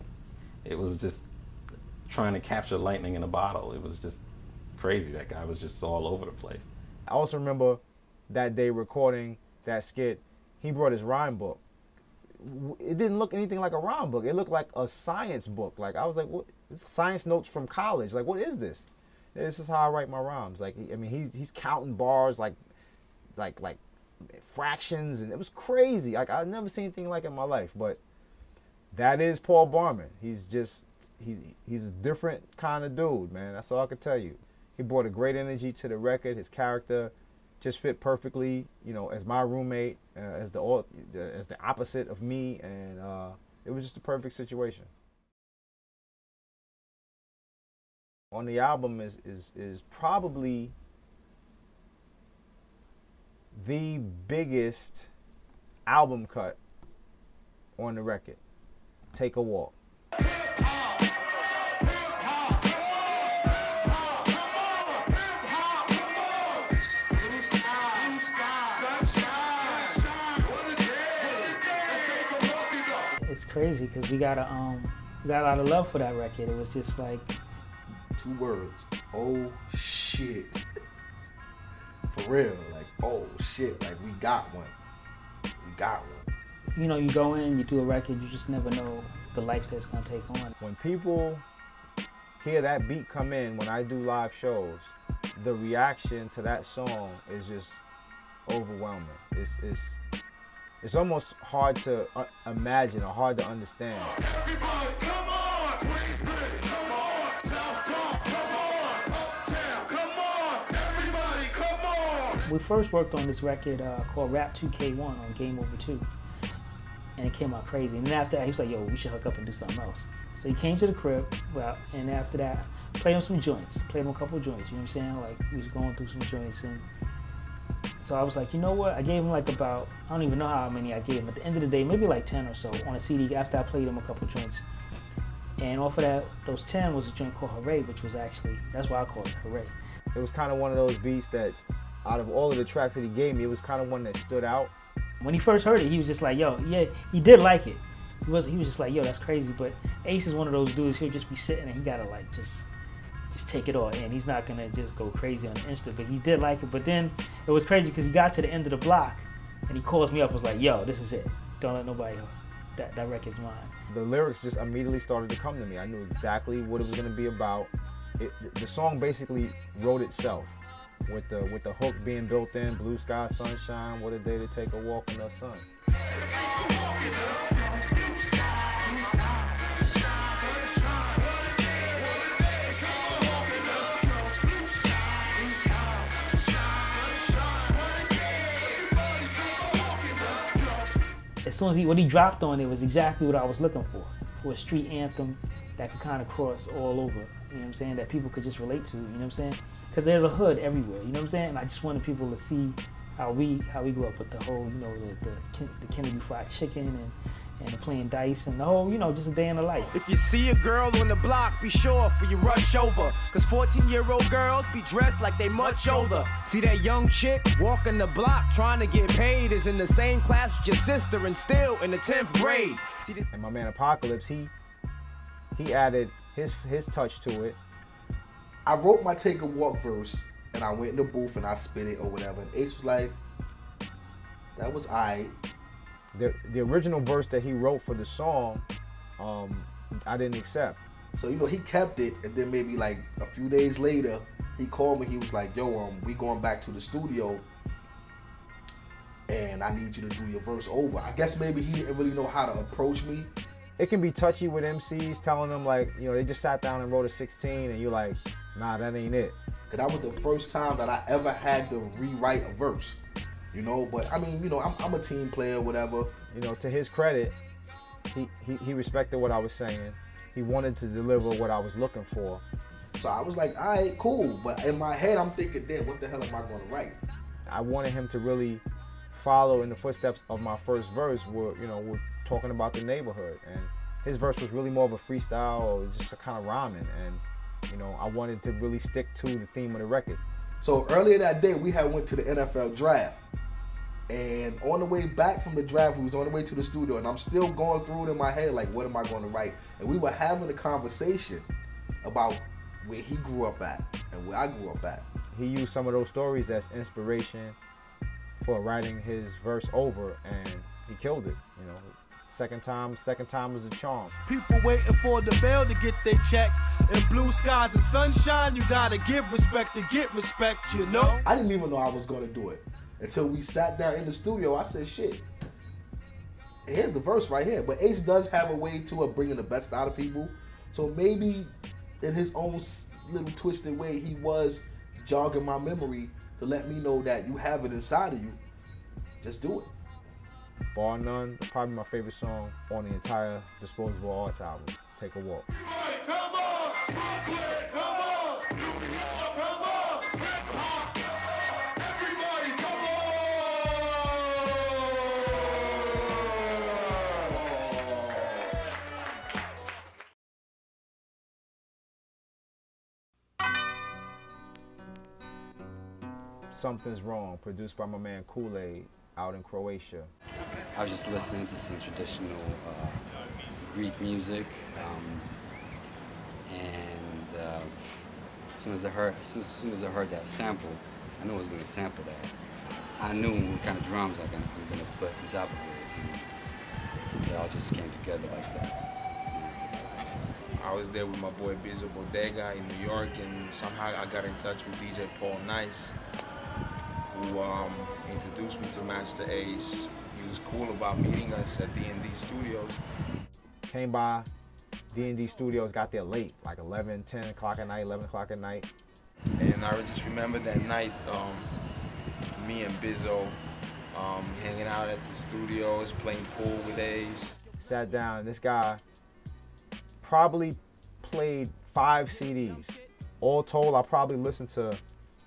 it was just trying to capture lightning in a bottle. It was just crazy. That guy was just all over the place. I also remember that day recording that skit, he brought his rhyme book. It didn't look anything like a rhyme book. It looked like a science book. Like, I was like, what? Science notes from college. Like, what is this? This is how I write my rhymes. Like, I mean, he's counting bars like fractions, and it was crazy. Like, I've never seen anything like it in my life. But that is Paul Barman. He's a different kind of dude, man. That's all I could tell you. He brought a great energy to the record. His character just fit perfectly, you know, as my roommate, as the opposite of me, and it was just a perfect situation. On the album is probably the biggest album cut on the record. Take a Walk. It's crazy because we got a lot of love for that record. It was just like 2 words. Oh shit. For real. Like, oh shit. Like, we got one. We got one. You know, you go in, you do a record, you just never know the life that's gonna take on. When people hear that beat come in when I do live shows, the reaction to that song is just overwhelming. It's almost hard to imagine or hard to understand. Everybody, come on! Queensbridge, come on! Southtown, come on! Uptown, come on! Everybody, come on! We first worked on this record called Rap 2K1 on Game Over 2. And it came out crazy. And then after that, he was like, yo, we should hook up and do something else. So he came to the crib, well, and after that, played him some joints. Played him a couple joints, you know what I'm saying? Like, we was going through some joints, and so I was like, you know what? I gave him like about, I don't even know how many I gave him. At the end of the day, maybe like 10 or so on a CD after I played him a couple joints. And off of that, those 10 was a joint called Hooray, which was actually, that's why I called it Hooray. It was kind of one of those beats that, out of all of the tracks that he gave me, it was kind of one that stood out. When he first heard it, he was just like, yo, yeah, he did like it. He was just like, yo, that's crazy. But Ace is one of those dudes, he'll just be sitting and he gotta like just take it all in. He's not gonna just go crazy on the instant, but he did like it. But then it was crazy because he got to the end of the block and he calls me up and was like, yo, this is it. Don't let nobody know. That record's mine. The lyrics just immediately started to come to me. I knew exactly what it was gonna be about. The song basically wrote itself. With the hook being built in, blue sky, sunshine, what a day to take a walk in the sun. As soon as what he dropped on it was exactly what I was looking for a street anthem that could kind of cross all over, you know what I'm saying, that people could just relate to, you know what I'm saying? Because there's a hood everywhere, you know what I'm saying? And I just wanted people to see how we grew up with the whole, you know, the Kennedy Fried Chicken and the playing dice and the whole, you know, just a day in the life. If you see a girl on the block, be sure for you rush over. Cause 14-year-old girls be dressed like they much older. See that young chick walking the block trying to get paid is in the same class with your sister and still in the 10th grade. See this? And my man Apocalypse, he added his touch to it. I wrote my Take a Walk verse and I went in the booth and I spit it or whatever. And Ace was like, that was aight. The original verse that he wrote for the song, I didn't accept. So, you know, he kept it, and then maybe like a few days later, he called me. He was like, yo, we going back to the studio, and I need you to do your verse over. I guess maybe he didn't really know how to approach me. It can be touchy with MCs, telling them like, you know, they just sat down and wrote a 16, and you're like, nah, that ain't it. Cause that was the first time that I ever had to rewrite a verse. You know, but I mean, you know, I'm a team player, whatever. You know, to his credit, he respected what I was saying. He wanted to deliver what I was looking for. So I was like, all right, cool. But in my head, I'm thinking, damn, what the hell am I going to write? I wanted him to really follow in the footsteps of my first verse where, you know, we're talking about the neighborhood. And his verse was really more of a freestyle or just a kind of rhyming. And, you know, I wanted to really stick to the theme of the record. So earlier that day, we had went to the NFL draft. And on the way back from the draft, we was on the way to the studio, and I'm still going through it in my head, like, what am I going to write? And we were having a conversation about where he grew up at and where I grew up at. He used some of those stories as inspiration for writing his verse over, and he killed it. You know, second time was the charm. People waiting for the mail to get their check. In blue skies and sunshine, you gotta give respect to get respect, you know? I didn't even know I was going to do it. Until we sat down in the studio, I said, shit, here's the verse right here. But Ace does have a way of bringing the best out of people. So maybe in his own little twisted way, he was jogging my memory to let me know that you have it inside of you. Just do it. Bar none, probably my favorite song on the entire Disposable Arts album, Take a Walk. Come on, Brooklyn, come on, come on, everybody, come Something's Wrong, produced by my man Kool-Aid out in Croatia. I was just listening to some traditional Greek music, and as soon as I heard that sample, I knew I was going to sample that. I knew what kind of drums I'm going to put on top of it. It all just came together like that. I was there with my boy Bizo Bodega in New York, and somehow I got in touch with DJ Paul Nice, who introduced me to Masta Ace. He was cool about meeting us at D&D Studios. Came by D&D Studios, got there late, like 11 o'clock at night. And I just remember that night, me and Bizzo hanging out at the studios, playing pool with Ace. Sat down, this guy probably played 5 CDs. All told, I probably listened to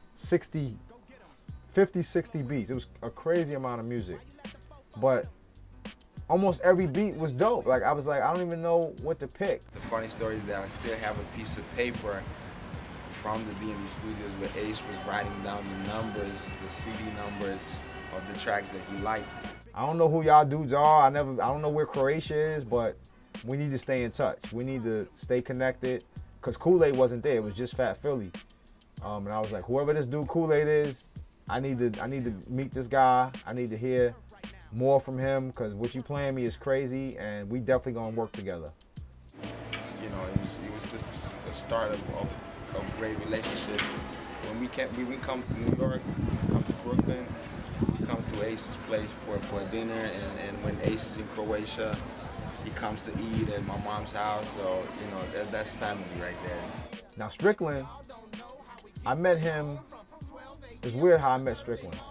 50, 60 beats. It was a crazy amount of music. But almost every beat was dope. Like, I was like, I don't even know what to pick. The funny story is that I still have a piece of paper from the D&D Studios where Ace was writing down the numbers, the CD numbers of the tracks that he liked. I don't know who y'all dudes are. I don't know where Croatia is, but we need to stay in touch. We need to stay connected, because Kool-Aid wasn't there. It was just Fat Philly. And I was like, whoever this dude Kool-Aid is, I need to meet this guy. I need to hear more from him, because what you playing me is crazy, and we definitely gonna work together. You know, it was just the start of a great relationship. When we come to New York, we come to Brooklyn, we come to Ace's place for dinner, and when Ace is in Croatia, he comes to eat at my mom's house. So, you know, that's family right there. Now Stricklin, I met him, it's weird how I met Stricklin.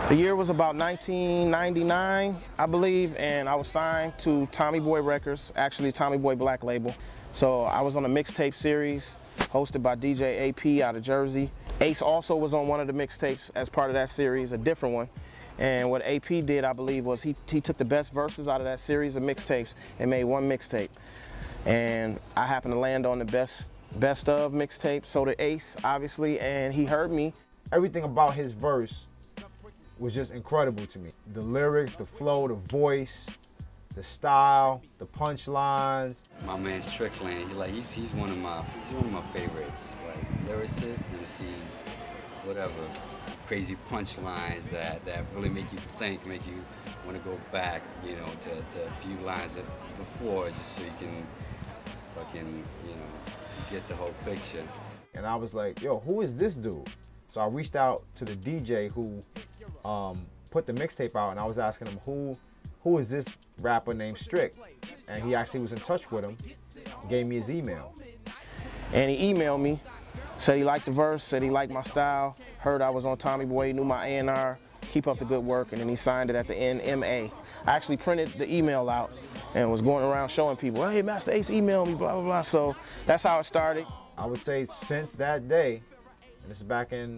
The year was about 1999, I believe, and I was signed to Tommy Boy Records, actually Tommy Boy Black Label. So I was on a mixtape series hosted by DJ AP out of Jersey. Ace also was on one of the mixtapes as part of that series, a different one. And what AP did, I believe, was he took the best verses out of that series of mixtapes and made one mixtape. And I happened to land on the best of mixtape, so did Ace, obviously, and he heard me. Everything about his verse was just incredible to me. The lyrics, the flow, the voice, the style, the punchlines. My man Stricklin, he's one of my favorites. Like lyricists, MCs, whatever. Crazy punchlines that really make you think, make you want to go back, you know, to a few lines before, just so you can fucking, you know, get the whole picture. And I was like, yo, who is this dude? So I reached out to the DJ who put the mixtape out, and I was asking him, who is this rapper named Strick? And he actually was in touch with him, gave me his email. And he emailed me, said he liked the verse, said he liked my style, heard I was on Tommy Boy, knew my A&R, keep up the good work, and then he signed it at the end, MA. I actually printed the email out and was going around showing people, hey, Masta Ace emailed me, blah, blah, blah. So that's how it started. I would say since that day, and this is back in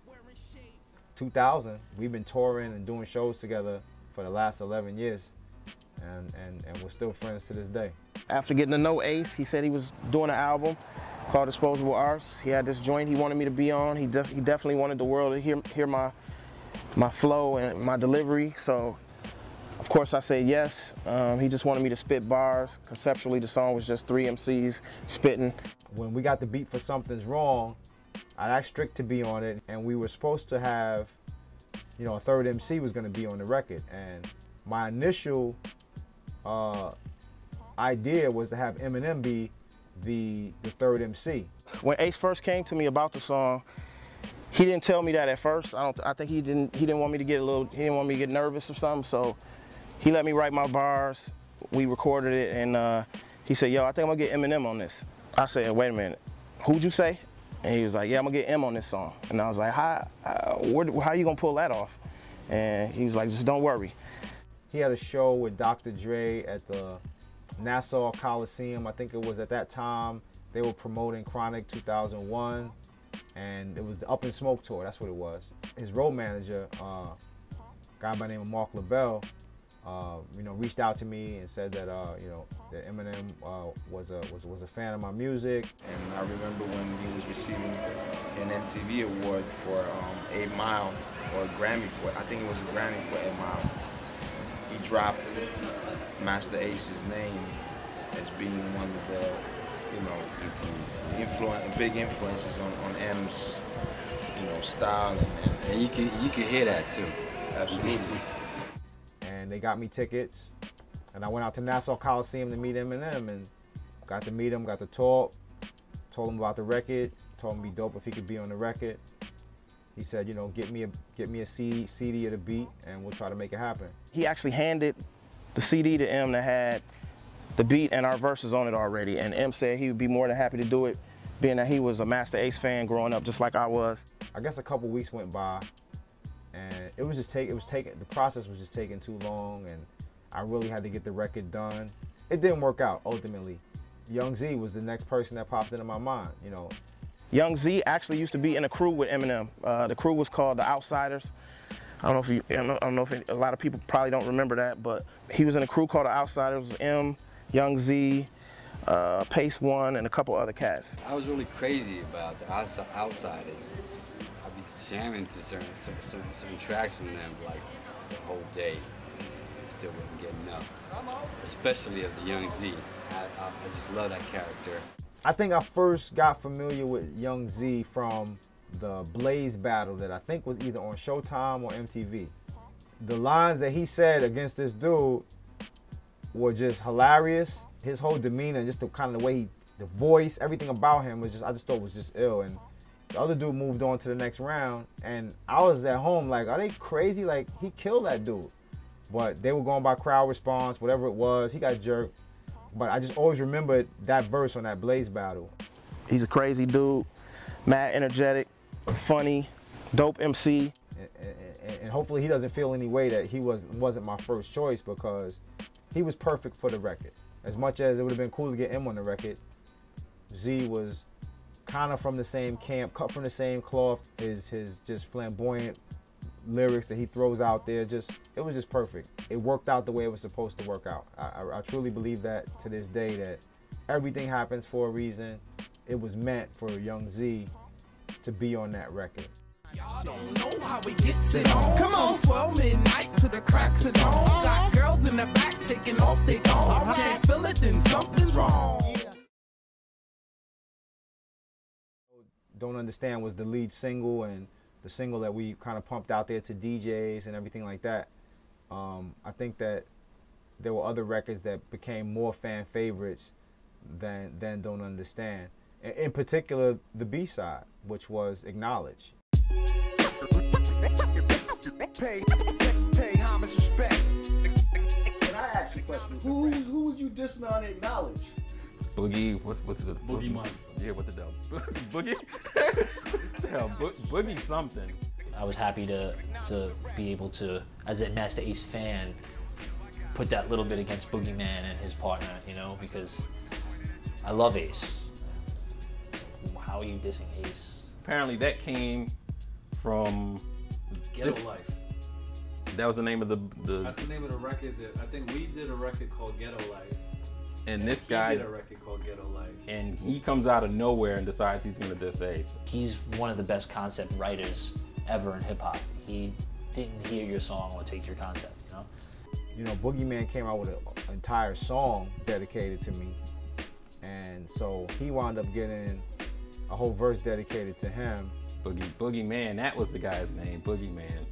2000, we've been touring and doing shows together for the last 11 years, and we're still friends to this day. After getting to know Ace, he said he was doing an album called Disposable Arts. He had this joint he wanted me to be on. He definitely wanted the world to hear my flow and my delivery, so of course I said yes. He just wanted me to spit bars. Conceptually, the song was just 3 MCs spitting. When we got the beat for Something's Wrong, I asked Strick to be on it, and we were supposed to have, you know, a third MC was going to be on the record. And my initial idea was to have Eminem be the third MC. When Ace first came to me about the song, he didn't tell me that at first. I think he didn't want me to get he didn't want me to get nervous or something. So he let me write my bars. We recorded it, and he said, yo, I think I'm gonna get Eminem on this. I said, wait a minute, who'd you say? And he was like, yeah, I'm gonna get M on this song. And I was like, how are you gonna pull that off? And he was like, just don't worry. He had a show with Dr. Dre at the Nassau Coliseum. I think it was at that time they were promoting Chronic 2001, and it was the Up in Smoke tour. That's what it was. His road manager, a guy by the name of Mark LaBelle, you know, reached out to me and said that you know, that Eminem was a fan of my music. And I remember when he was receiving an MTV award for 8 Mile, or a Grammy for it. I think it was a Grammy for 8 Mile. He dropped Masta Ace's name as being one of the, you know, big influences on M's, you know, style and you can hear that too. Absolutely. And they got me tickets, and I went out to Nassau Coliseum to meet Eminem, and got to meet him, got to talk, told him about the record, told him it'd be dope if he could be on the record. He said, you know, get me a CD of the beat, and we'll try to make it happen. He actually handed the CD to M that had the beat and our verses on it already, and M said he would be more than happy to do it, being that he was a Masta Ace fan growing up just like I was. I guess a couple weeks went by, and the process was just taking too long, and I really had to get the record done. It didn't work out ultimately. Young Z was the next person that popped into my mind, you know. Young Z actually used to be in a crew with Eminem. The crew was called The Outsiders. I don't know if a lot of people probably don't remember that, but he was in a crew called The Outsiders. It was M, Young Z, Pace One, and a couple other cats. I was really crazy about the Outsiders. I'd be jamming to certain tracks from them like the whole day. Still wouldn't get enough, especially as a Young Z. I just love that character. I think I first got familiar with Young Z from the Blaze battle that I think was either on Showtime or MTV. The lines that he said against this dude were just hilarious. His whole demeanor, just the kind of the way the voice, everything about him was just, I just thought was just ill. And the other dude moved on to the next round, and I was at home like, are they crazy? Like, he killed that dude. But they were going by crowd response, whatever it was. He got jerked. But I just always remembered that verse on that Blaze battle. He's a crazy dude, mad energetic, funny, dope MC. and hopefully he doesn't feel any way that he wasn't my first choice, because he was perfect for the record. As much as it would have been cool to get him on the record, Z was kind of from the same camp, cut from the same cloth. His just flamboyant lyrics that he throws out there, it was just perfect. It worked out the way it was supposed to work out. I truly believe that to this day, that everything happens for a reason. It was meant for Young Z to be on that record. Y'all don't know how we gets it on. Come on, 12 midnight to the cracks of dawn. Got girls in the back taking off their thongs. Can't feel it, then something's wrong. Don't Understand was the lead single, and the single that we kind of pumped out there to DJs and everything like that. I think that there were other records that became more fan favorites than Don't Understand. In particular, the B-side, which was Acknowledge. Pay homage, respect. Can I ask you a question? Who was you dissing on Acknowledge? Boogie, what's the Boogie Monster? Yeah, what the hell? Boogie? The hell, Boogie something. I was happy to be able to, as a Masta Ace fan, put that little bit against Boogeyman and his partner, you know, because I love Ace. How are you dissing Ace? Apparently that came from Ghetto Life. That was the name of the. That's the name of the record. That I think we did a record called Ghetto Life. And this guy did a record called Ghetto Life. And he comes out of nowhere and decides he's gonna diss Ace. He's one of the best concept writers ever in hip hop. He didn't hear your song or take your concept, you know? You know, Boogeyman came out with an entire song dedicated to me. And so he wound up getting a whole verse dedicated to him. Boogeyman, that was the guy's name, Boogeyman.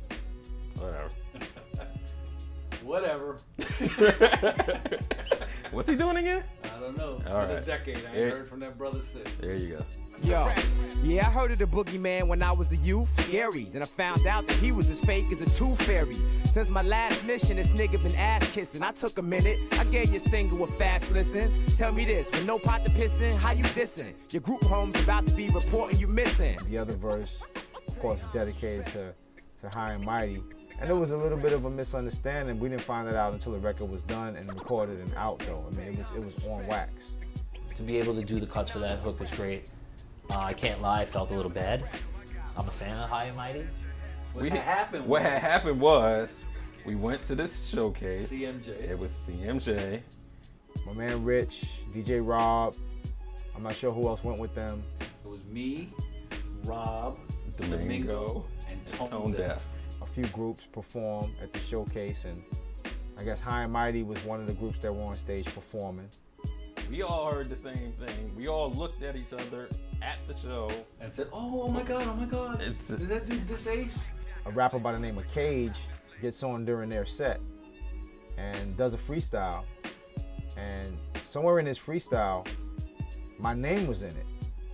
Whatever. Whatever. What's he doing again? I don't know. It's All been right. a decade. I ain't heard from that brother since. There you go. Yo, yeah, I heard of the Boogeyman when I was a youth. Scary. Then I found out that he was as fake as a tooth fairy. Since my last mission, this nigga been ass kissing. I took a minute. I gave your single a fast listen. Tell me this, with no pot to pissin', how you dissing? Your group home's about to be reporting you missing. The other verse, of course, was dedicated to High and Mighty. And it was a little bit of a misunderstanding. We didn't find it out until the record was done and recorded and out, though. I mean, it was on wax. To be able to do the cuts for that hook was great. I can't lie, I felt a little bad. I'm a fan of High and Mighty. What happened was we went to this showcase. CMJ. It was CMJ. My man Rich, DJ Rob. I'm not sure who else went with them. It was me, Rob, Domingo, and Tone Deaf. A few groups performed at the showcase, and I guess High and Mighty was one of the groups that were on stage performing. We all heard the same thing. We all looked at each other at the show and said, oh my God. Did that dude diss Ace? A rapper by the name of Cage gets on during their set and does a freestyle. And somewhere in his freestyle, my name was in it.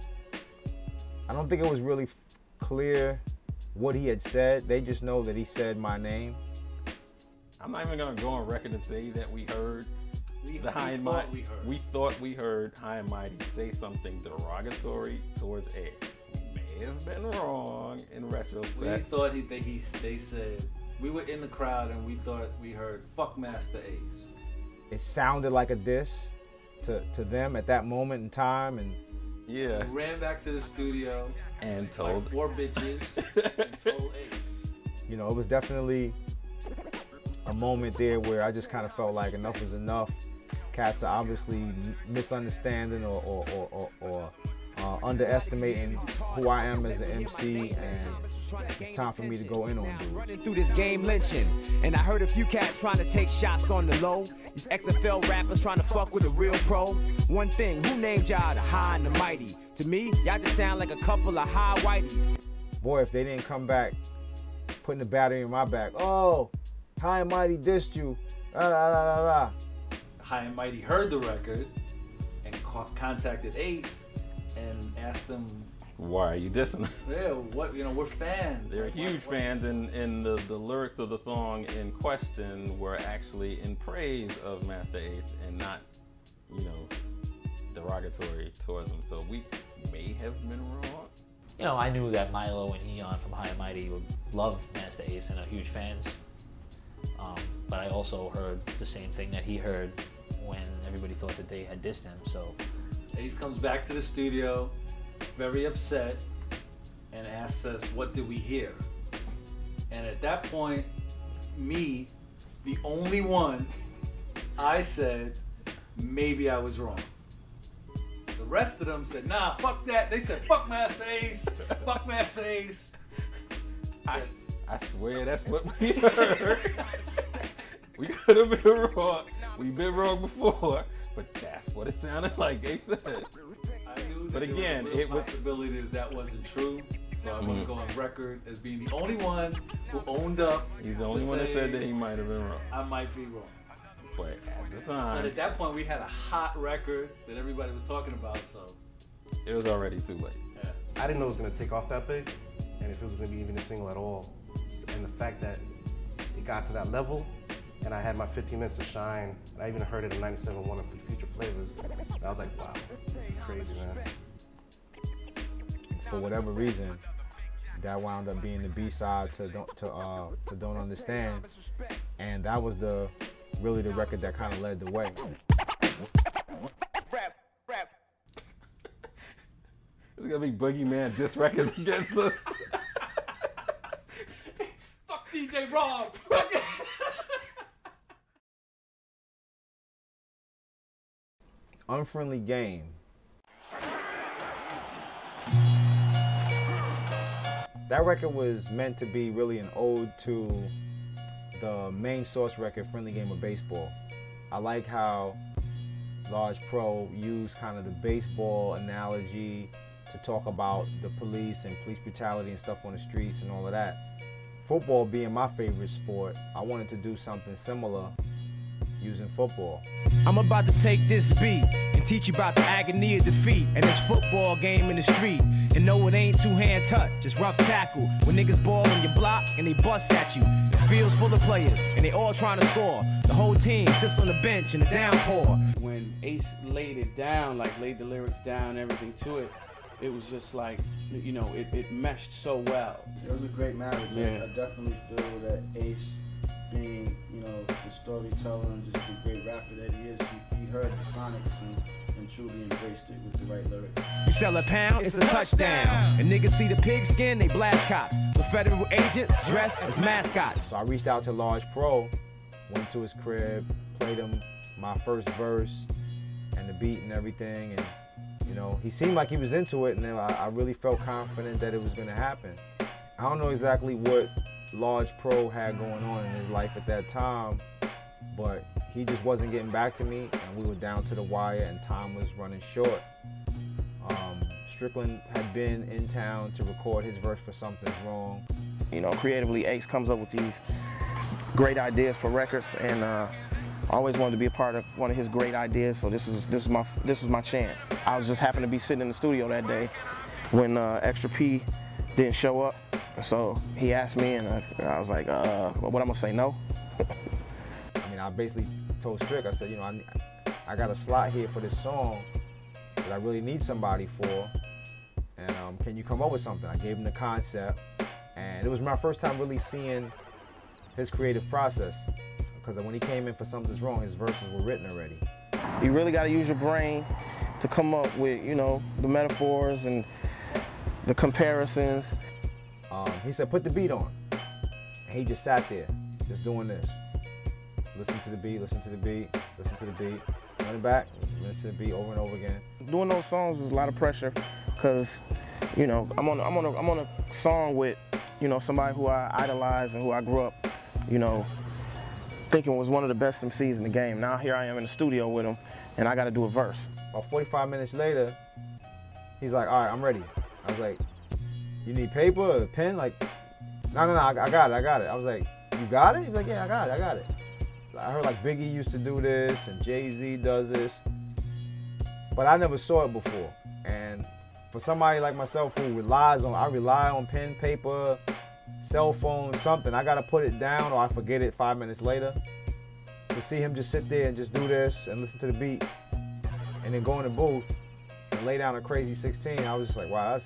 I don't think it was really clear what he had said. They just know that he said my name. I'm not even gonna go on record and say that we heard High and Mighty. We thought we heard High and Mighty say something derogatory towards Ace. We may have been wrong in retrospect. We thought they said, we were in the crowd and we thought we heard fuck Masta Ace. It sounded like a diss to them at that moment in time, and yeah. We ran back to the studio and told like 4 bitches and told Ace. You know, it was definitely a moment there where I just kind of felt like enough is enough. Cats are obviously misunderstanding or underestimating who I am as an MC, and it's time for me to go in on dudes. Running through this game lynching, and I heard a few cats trying to take shots on the low. These XFL rappers trying to fuck with a real pro. One thing, who named y'all the High and the Mighty? To me, y'all just sound like a couple of high whiteys. Boy, if they didn't come back putting the battery in my back, oh, High and Mighty dissed you, High and Mighty heard the record and contacted Ace and asked him, why are you dissing? Yeah, we're fans. They're huge fans, and the lyrics of the song in question were actually in praise of Masta Ace and not, derogatory towards him. So we may have been wrong. you know, I knew that Milo and Eon from High and Mighty would love Masta Ace and are huge fans. But I also heard the same thing that he heard when everybody thought that they had dissed him. So Ace comes back to the studio, very upset, and asks us, what did we hear? And at that point, me, the only one, I said, maybe I was wrong. The rest of them said, nah, fuck that. They said, fuck Masta Ace, fuck Masta Ace. I swear that's what we heard. We could have been wrong. We've been wrong before, but that's what it sounded like, Ace said. I knew But that again, there was a it was possibility that wasn't true. So I want to go on record as being the only one who owned up. He's the only one that said that he might have been wrong. I might be wrong. But at the time, But at that point, we had a hot record that everybody was talking about, so. it was already too late. Yeah. I didn't know it was gonna take off that big, and if it was gonna be even a single at all. And the fact that it got to that level, and I had my 15 minutes to shine, and I even heard it in 97.1 and Future Flavors, and I was like, wow, this is crazy, man. For whatever reason, that wound up being the B-side to Don't Understand, and that was really the record that kind of led the way. It's gonna be Boogeyman diss records against us. Fuck DJ Rob! Unfriendly Game. That record was meant to be really an ode to the main source record, Friendly Game of Baseball. I like how Large Pro used kind of the baseball analogy to talk about the police and police brutality and stuff on the streets and all of that. Football being my favorite sport, I wanted to do something similar using football. I'm about to take this beat and teach you about the agony of defeat and this football game in the street. And no, it ain't two-hand touch, just rough tackle. When niggas ball on your block and they bust at you. The field's full of players and they all trying to score. The whole team sits on the bench in the downpour. When Ace laid it down, like laid the lyrics down, everything to it, it was just like, you know, it meshed so well. It was a great marriage. Yeah. I definitely feel that Ace, being, you know, the storyteller and just the great rapper that he is, he heard the sonics and truly embraced it with the right lyrics. You sell a pound, it's a touchdown. And niggas see the pigskin, they blast cops. So federal agents dress as mascots. So I reached out to Large Pro, went to his crib, played him my first verse and the beat and everything, and you know, he seemed like he was into it, and I really felt confident that it was gonna happen. I don't know exactly what Large Pro had going on in his life at that time, but he just wasn't getting back to me, and we were down to the wire, and time was running short. Stricklin had been in town to record his verse for Something's Wrong. You know, creatively, Ace comes up with these great ideas for records, and I always wanted to be a part of one of his great ideas, so this was my chance. I was just happened to be sitting in the studio that day when Extra P didn't show up, so he asked me, and I was like, what I'm gonna say, no? I mean, I basically told Strick, I said, you know, I got a slot here for this song that I really need somebody for, and can you come up with something? I gave him the concept, and it was my first time really seeing his creative process, because when he came in for Something's Wrong, his verses were written already. You really gotta use your brain to come up with, you know, the metaphors and the comparisons. He said, put the beat on. And he just sat there, just doing this. Listen to the beat, listen to the beat, listen to the beat. Run it back, listen to the beat over and over again. Doing those songs was a lot of pressure, because, you know, I'm on a song with, you know, somebody who I idolize and who I grew up, you know, thinking was one of the best MCs in the game. Now here I am in the studio with him, and I got to do a verse. About 45 minutes later, he's like, all right, I'm ready. I was like, you need paper or a pen? Like, no, I got it. I was like, you got it? He's like, yeah, I got it. I heard like Biggie used to do this and Jay-Z does this, but I never saw it before. And for somebody like myself who I rely on pen, paper, cell phone, something, I gotta put it down or I forget it 5 minutes later. To see him just sit there and just do this and listen to the beat and then go in the booth and lay down a crazy 16, I was just like, wow,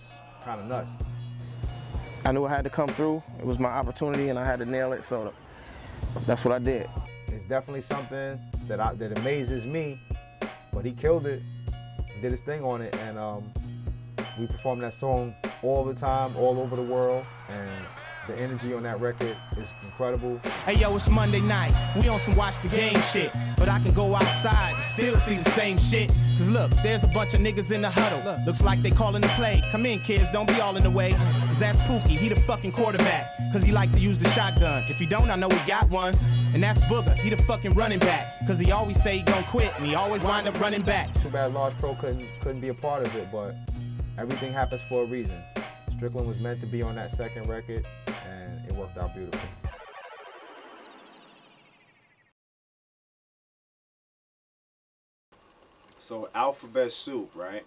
kind of nuts. I knew I had to come through. It was my opportunity and I had to nail it, so that's what I did. It's definitely something that amazes me, but he killed it. He did his thing on it, and we perform that song all the time, all over the world, and the energy on that record is incredible. Hey yo, it's Monday night. We on some watch the game shit. But I can go outside and still see the same shit. Cause look, there's a bunch of niggas in the huddle. Looks like they calling the play. Come in, kids, don't be all in the way. Cause that's Pookie, he the fucking quarterback. Cause he like to use the shotgun. If he don't, I know he got one. And that's Booger, he the fucking running back. Cause he always say he gon' quit and he always wind up running back. Too bad Large Pro couldn't be a part of it, but everything happens for a reason. Stricklin was meant to be on that second record, and it worked out beautifully. So Alphabet Soup, right?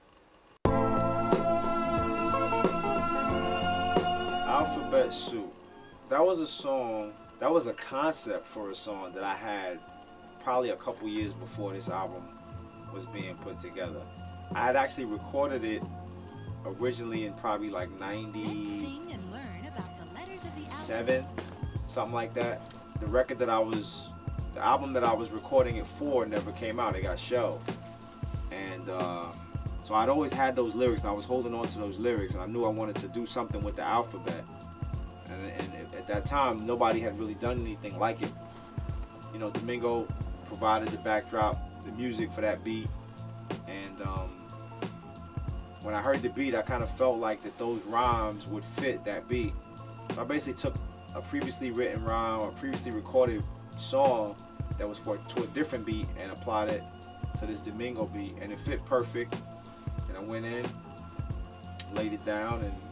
Alphabet Soup. That was a song, that was a concept for a song that I had probably a couple years before this album was being put together. I had actually recorded it originally in probably like 97, something like that. The album that I was recording it for never came out. It got shelved. And so I'd always had those lyrics, and I was holding on to those lyrics, and I knew I wanted to do something with the alphabet. And at that time, nobody had really done anything like it. You know, Domingo provided the backdrop, the music for that beat, and when I heard the beat, I kind of felt like that those rhymes would fit that beat. So I basically took a previously written rhyme, or previously recorded song that was to a different beat, and applied it to this Domingo beat, and it fit perfect. And I went in, laid it down, and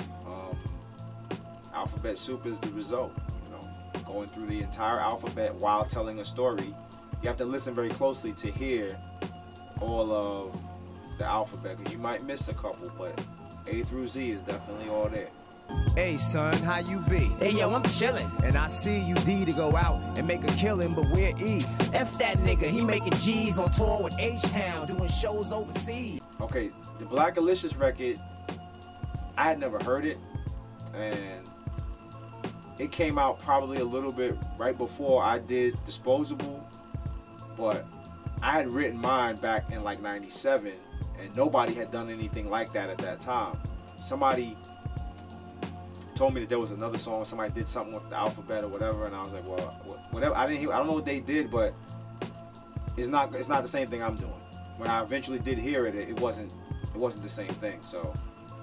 Alphabet Soup is the result. You know, going through the entire alphabet while telling a story. You have to listen very closely to hear all of the alphabet, because you might miss a couple, but A through Z is definitely all there. Hey son, how you be? Hey yo, I'm chillin'. And I see you D to go out and make a killing, but where E? F that nigga, he making G's on tour with H-Town, doing shows overseas. Okay, the Blackalicious record, I had never heard it, and it came out probably a little bit right before I did Disposable, but I had written mine back in like 97, and nobody had done anything like that at that time. Somebody told me that there was another song, somebody did something with the alphabet or whatever, and I was like, well, whatever. I don't know what they did, but it's not the same thing I'm doing. When I eventually did hear it, it wasn't the same thing. So,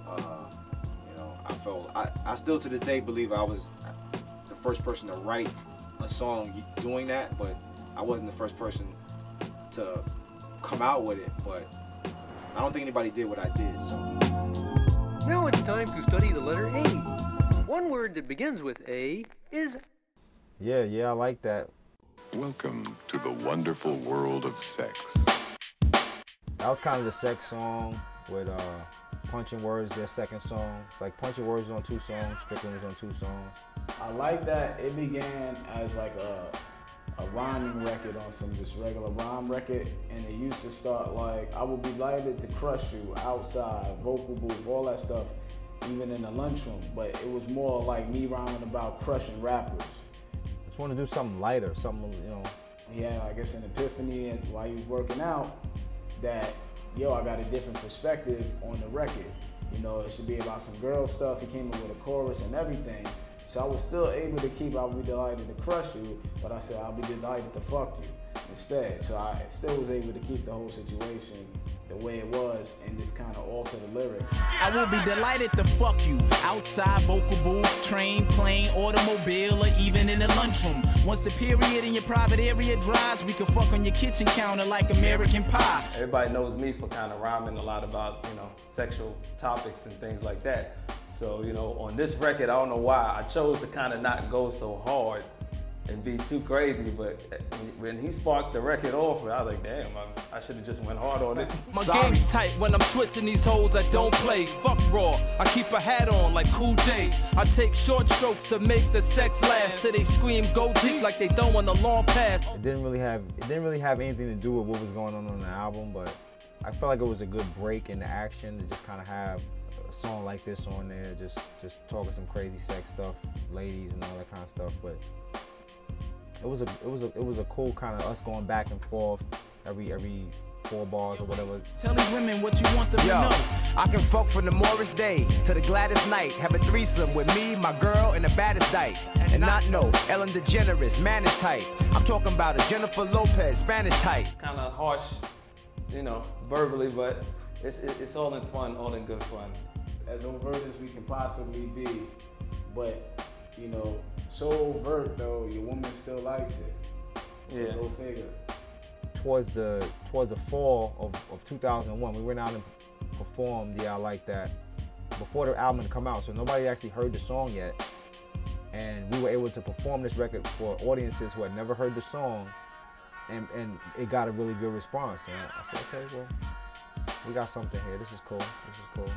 you know, I still to this day believe I was the first person to write a song doing that, but I wasn't the first person to come out with it. But I don't think anybody did what I did. So now it's time to study the letter A. One word that begins with A is... Yeah, I like that. Welcome to the wonderful world of sex. That was kind of the sex song with Punchline Words, their second song. It's like Punchline Words was on 2 songs, Stricklin was on 2 songs. I like that it began as like a rhyming record on some just regular rhyme record, and it used to start like, I would be delighted to crush you outside, vocal booth, all that stuff, even in the lunchroom, but it was more like me rhyming about crushing rappers. I just want to do something lighter, something, you know. Yeah, I guess an epiphany while he was working out that, yo, I got a different perspective on the record. You know, it should be about some girl stuff. He came up with a chorus and everything. So I was still able to keep I'll be delighted to crush you, but I said I'll be delighted to fuck you instead. So I still was able to keep the whole situation the way it was and just kind of alter the lyrics. I will be delighted to fuck you outside, vocal booth, train, plane, automobile, or even in the lunchroom. Once the period in your private area dries, we can fuck on your kitchen counter like American Pie. Everybody knows me for kind of rhyming a lot about, you know, sexual topics and things like that. So, you know, on this record, I don't know why, I chose to kind of not go so hard and be too crazy, but when he sparked the record off, I was like, damn, I should have just went hard on it. My game's tight when I'm twisting these hoes that don't play. Fuck raw, I keep a hat on like Cool J. I take short strokes to make the sex last, till they scream go deep like they don't want a long pass. It didn't really have anything to do with what was going on the album, but I felt like it was a good break in the action to just kind of have a song like this on there, just talking some crazy sex stuff, ladies and all that kind of stuff. But it was a cool kind of us going back and forth every 4 bars or whatever. Tell these women what you want them to know. I can fuck from the Morris Day to the Gladys Night. Have a threesome with me, my girl, and the baddest dyke. And not know Ellen DeGeneres, managed type. I'm talking about a Jennifer Lopez, Spanish type. Kind of harsh, you know, verbally, but it's all in fun, all in good fun. As overt as we can possibly be, but you know, so overt though, your woman still likes it. So Yeah. Go figure. Towards the fall of 2001, we went out and performed Yeah I Like That before the album had come out, so nobody actually heard the song yet. And we were able to perform this record for audiences who had never heard the song, and it got a really good response. And I said, okay, well, we got something here. This is cool. This is cool.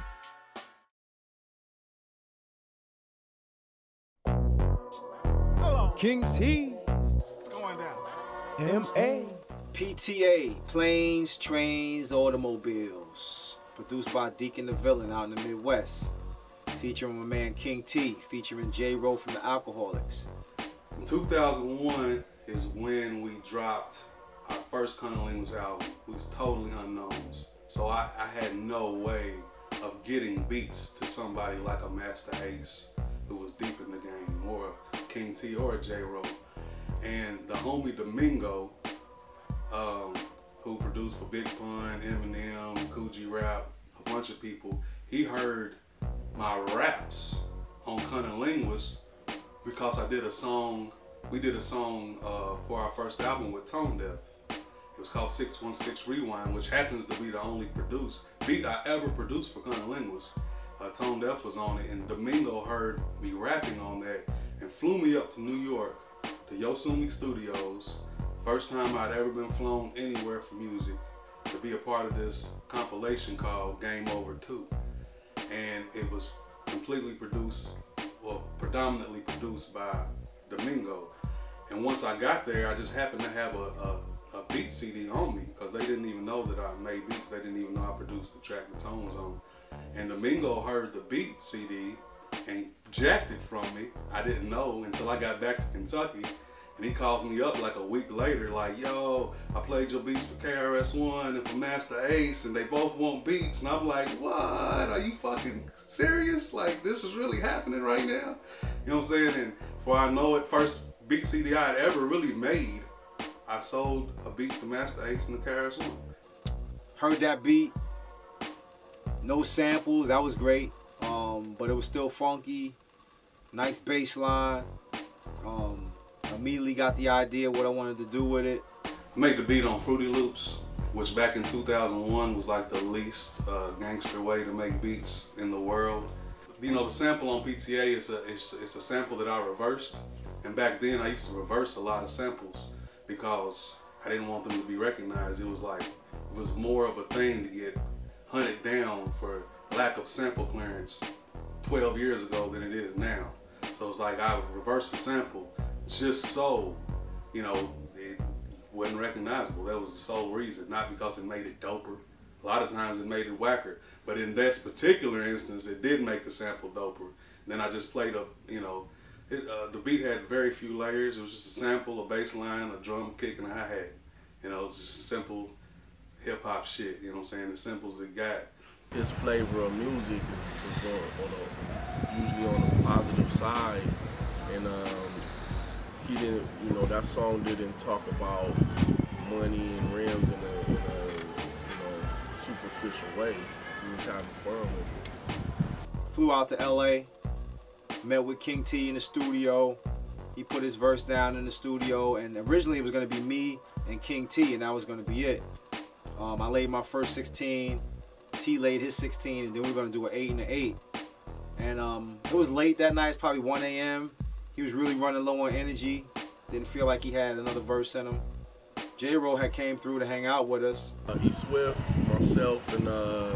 King T. What's going down? M.A. PTA, Planes, Trains, Automobiles. Produced by Deacon the Villain out in the Midwest. Featuring my man King T, featuring J-Ro from The Alkaholiks. In 2001 is when we dropped our first CunninLynguists album. We was totally unknowns. So I had no way of getting beats to somebody like a Masta Ace, who was deep in the game, or King T or J-Ro. And the homie Domingo, who produced for Big Pun, Eminem, Coogee Rap, a bunch of people, he heard my raps on CunninLynguists because I did a song, we did a song for our first album with Tone Deaf. It was called 616 Rewind, which happens to be the only beat I ever produced for CunninLynguists. Tone Deaf was on it, and Domingo heard me rapping on that and flew me up to New York to Yosemite Studios. First time I'd ever been flown anywhere for music, to be a part of this compilation called Game Over 2. And it was completely produced, well, predominantly produced by Domingo. And once I got there, I just happened to have a beat CD on me, because they didn't even know that I made beats. They didn't even know I produced the track the Tones on. And Domingo heard the beat CD and jacked it from me. I didn't know until I got back to Kentucky. And he calls me up like a week later, like, yo, I played your beats for KRS-One and for Masta Ace, and they both want beats. And I'm like, what? Are you fucking serious? Like, this is really happening right now? You know what I'm saying? And before I know it, first beat CD I had ever really made, I sold a beat to Masta Ace and the KRS-One. Heard that beat, no samples, that was great, but it was still funky, nice bass line. Immediately got the idea what I wanted to do with it. Made the beat on Fruity Loops, which back in 2001 was like the least gangster way to make beats in the world. You know, the sample on PTA is a sample that I reversed, and back then I used to reverse a lot of samples because I didn't want them to be recognized. It was more of a thing to get hunted down for lack of sample clearance 12 years ago than it is now. So it's like I would reverse the sample just so, you know, it wasn't recognizable. That was the sole reason, not because it made it doper. A lot of times it made it whacker, but in that particular instance, it did make the sample doper. And then I just played you know, the beat had very few layers. It was just a sample, a bass line, a drum kick, and a hi-hat. You know, it's just simple hip-hop shit, you know what I'm saying? As simple as it got. His flavor of music is usually on a positive side, and he didn't, you know, that song didn't talk about money and rims in a you know, superficial way. He was having fun with it. Flew out to LA, met with King T in the studio. He put his verse down in the studio, and originally it was going to be me and King T, and that was going to be it. I laid my first 16, T laid his 16, and then we were going to do an 8 and an 8. And it was late that night, it's probably 1 a.m. He was really running low on energy. Didn't feel like he had another verse in him. J-Ro had came through to hang out with us. E Swift, myself, and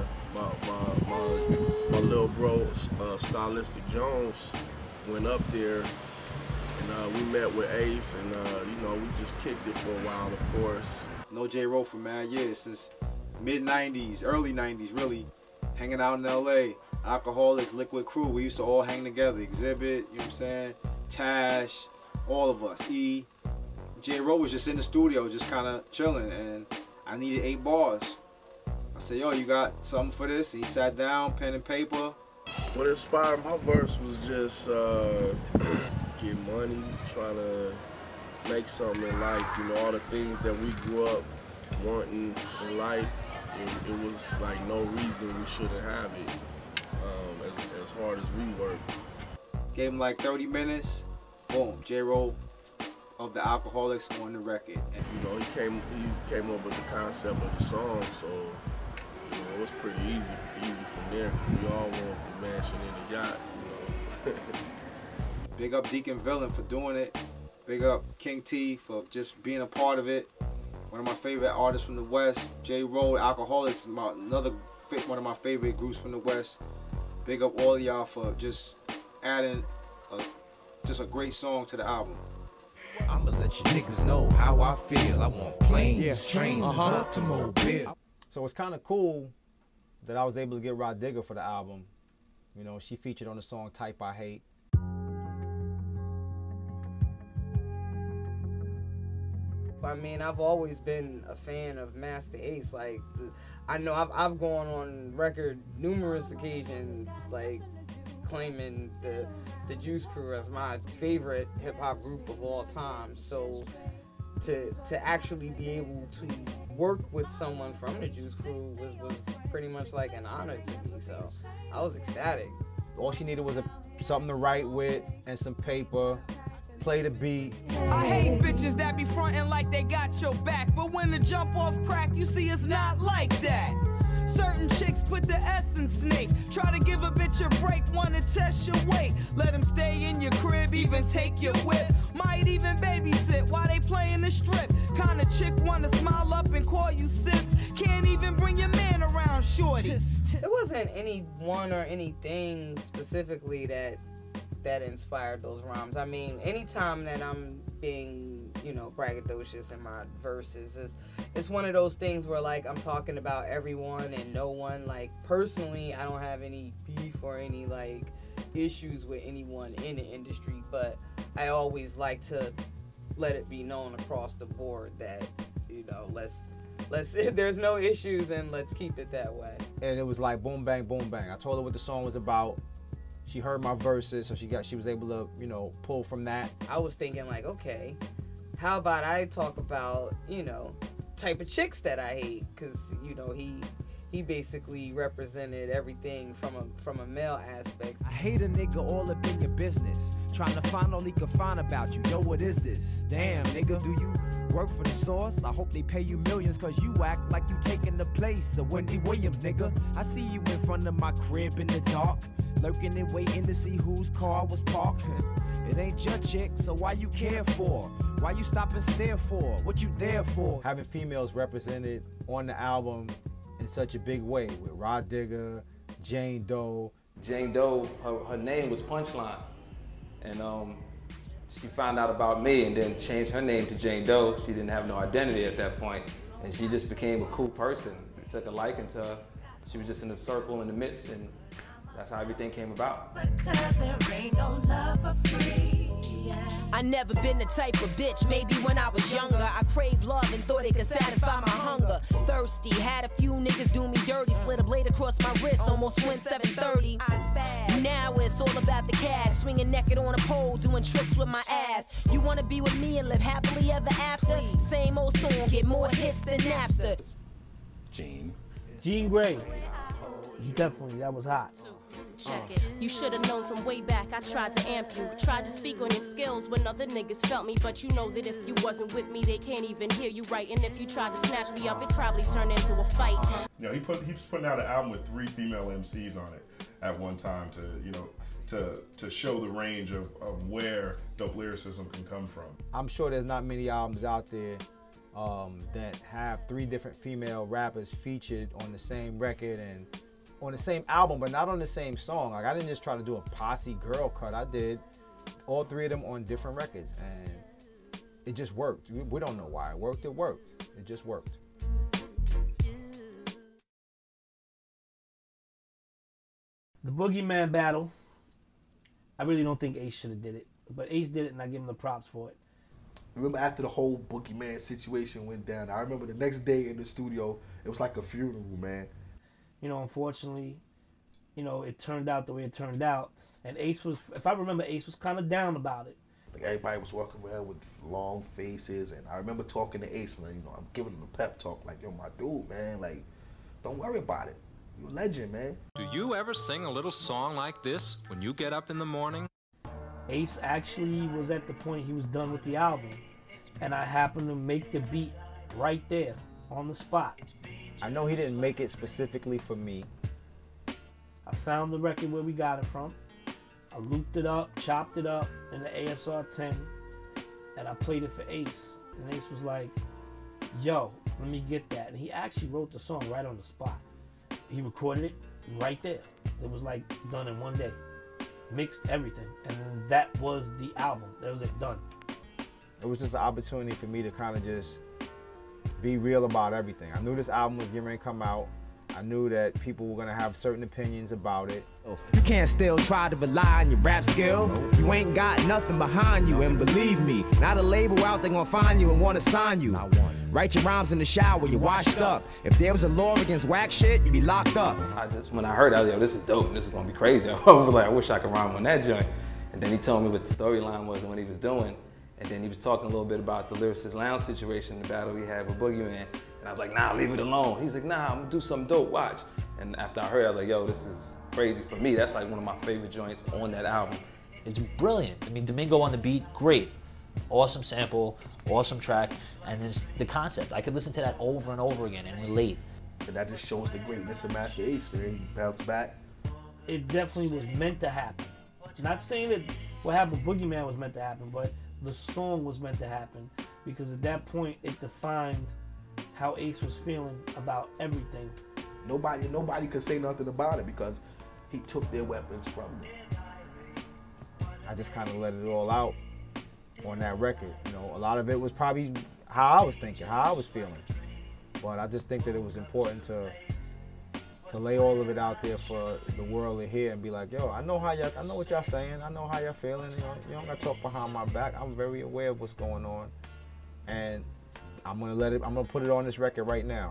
my little bro, Stylistic Jones, went up there, and we met with Ace, and you know, we just kicked it for a while, of course. No J-Ro for mad years, since mid-90s, early 90s, really, hanging out in LA. Alkaholiks, Liquid Crew, we used to all hang together. Exhibit, you know what I'm saying? Tash, all of us. E. J-Ro was just in the studio, just kind of chilling, and I needed 8 bars. I said, yo, you got something for this? He sat down, pen and paper. What inspired my verse was just get money, trying to make something in life. You know, all the things that we grew up wanting in life, it was like no reason we shouldn't have it, as hard as we work. Gave him like 30 minutes, boom, J-Ro of the Alkaholiks on the record. And you know, he came up with the concept of the song, so you know, it was pretty easy from there. We all want the mansion and the yacht, you know. Big up Deacon Villain for doing it. Big up King T for just being a part of it. One of my favorite artists from the West. J-Ro, Alkaholiks, another one of my favorite groups from the West. Big up all y'all for just adding just a great song to the album. I'ma let you niggas know how I feel. I want planes, trains, and automobile. So it's kind of cool that I was able to get Rah Digga for the album. You know, she featured on the song Type I Hate. I mean, I've always been a fan of Masta Ace. Like, I know I've gone on record numerous occasions, like, claiming the Juice Crew as my favorite hip-hop group of all time. So to actually be able to work with someone from the Juice Crew was pretty much like an honor to me. So I was ecstatic. All she needed was something to write with and some paper. Play the beat. I hate bitches that be frontin' like they got your back, but when the jump off crack, you see it's not like that. Certain chicks put the S in snake. Try to give a bitch a break, wanna test your weight. Let them stay in your crib, even take your whip. Might even babysit while they playing the strip. Kinda chick wanna smile up and call you sis. Can't even bring your man around, shorty. It wasn't anyone or anything specifically that inspired those rhymes. I mean, anytime that I'm being, you know, braggadocious in my verses, it's one of those things where, like, I'm talking about everyone and no one. Like, personally, I don't have any beef or any, like, issues with anyone in the industry, but I always like to let it be known across the board that, you know, let's there's no issues and let's keep it that way. And it was like boom, bang, boom, bang. I told her what the song was about. She heard my verses, so she was able to, you know, pull from that. I was thinking, like, okay, how about I talk about, you know, type of chicks that I hate, because, you know, he basically represented everything from a male aspect. I hate a nigga all up in your business, trying to find all he can find about you. Yo, what is this? Damn, nigga, do you work for the source? I hope they pay you millions, cause you act like you taking the place of Wendy Williams, nigga. I see you in front of my crib in the dark, lurking and waiting to see whose car was parked. It ain't your chick, so why you care for? Why you stop and stare for? What you there for? Having females represented on the album in such a big way with Rah Digga, Jane Doe. Jane Doe, her name was Punchline, and she found out about me and then changed her name to Jane Doe. She didn't have no identity at that point, and she just became a cool person. I took a liking to her. She was just in the circle, in the midst, and that's how everything came about. Because there ain't no love for free. I never been the type of bitch, maybe when I was younger. I craved love and thought it could satisfy my hunger. Thirsty, had a few niggas do me dirty. Slid a blade across my wrist, almost went 730. Now it's all about the cash. Swinging naked on a pole, doing tricks with my ass. You wanna be with me and live happily ever after? Same old song, get more hits than Napster. Jean Grae. Definitely, that was hot. Check it. You should have known from way back I tried to amp you. Tried to speak on your skills when other niggas felt me. But you know that if you wasn't with me, they can't even hear you right. And if you tried to snatch me up, it probably turned into a fight. You know, he was putting out an album with 3 female MCs on it at one time to, you know, to show the range of where dope lyricism can come from. I'm sure there's not many albums out there that have 3 different female rappers featured on the same record and on the same album, but not on the same song. Like, I didn't just try to do a posse girl cut. I did all 3 of them on different records, and it just worked. We don't know why it worked. It worked. It just worked. The Boogeyman battle, I really don't think Ace should have did it. But Ace did it, and I give him the props for it. Remember after the whole Boogeyman situation went down, I remember the next day in the studio, it was like a funeral, man. You know, unfortunately, you know, it turned out the way it turned out. And Ace was, if I remember, Ace was kind of down about it. Like everybody was walking around with long faces, and I remember talking to Ace, and I'm giving him a pep talk, like, yo, my dude, man, like, don't worry about it. You're a legend, man. Do you ever sing a little song like this when you get up in the morning? Ace actually was at the point he was done with the album, and I happened to make the beat right there on the spot. I know he didn't make it specifically for me. I found the record where we got it from. I looped it up, chopped it up in the ASR 10, and I played it for Ace. And Ace was like, yo, let me get that. And he actually wrote the song right on the spot. He recorded it right there. It was like done in one day. Mixed everything, and then that was the album. That was it, done. It was just an opportunity for me to kind of just be real about everything. I knew this album was getting ready to come out. I knew that people were gonna have certain opinions about it. You can't still try to rely on your rap skill. You ain't got nothing behind you, and believe me, not a label out there gonna find you and wanna sign you. Write your rhymes in the shower, you're washed up. If there was a law against whack shit, you'd be locked up. When I heard it, I was like, yo, this is dope, this is gonna be crazy. I was like, I wish I could rhyme on that joint. And then he told me what the storyline was and what he was doing. And then he was talking a little bit about the Lyricist Lounge situation, the battle we had with Boogeyman. And I was like, nah, leave it alone. He's like, nah, I'm gonna do something dope, watch. And after I heard it, I was like, yo, this is crazy. For me, that's like one of my favorite joints on that album. It's brilliant. I mean, Domingo on the beat, great. Awesome sample, awesome track, and then the concept. I could listen to that over and over again and relate. And that just shows the greatness of Masta Ace, man. He bounced back. It definitely was meant to happen. Not saying that what happened with Boogeyman was meant to happen, but the song was meant to happen because at that point it defined how Ace was feeling about everything. Nobody could say nothing about it because he took their weapons from them. I just kind of let it all out on that record. You know, a lot of it was probably how I was thinking, how I was feeling. But I just think that it was important to lay all of it out there for the world to hear and be like, yo, I know what y'all saying, I know how y'all feeling. You don't gotta talk behind my back. I'm very aware of what's going on. And I'm gonna put it on this record right now.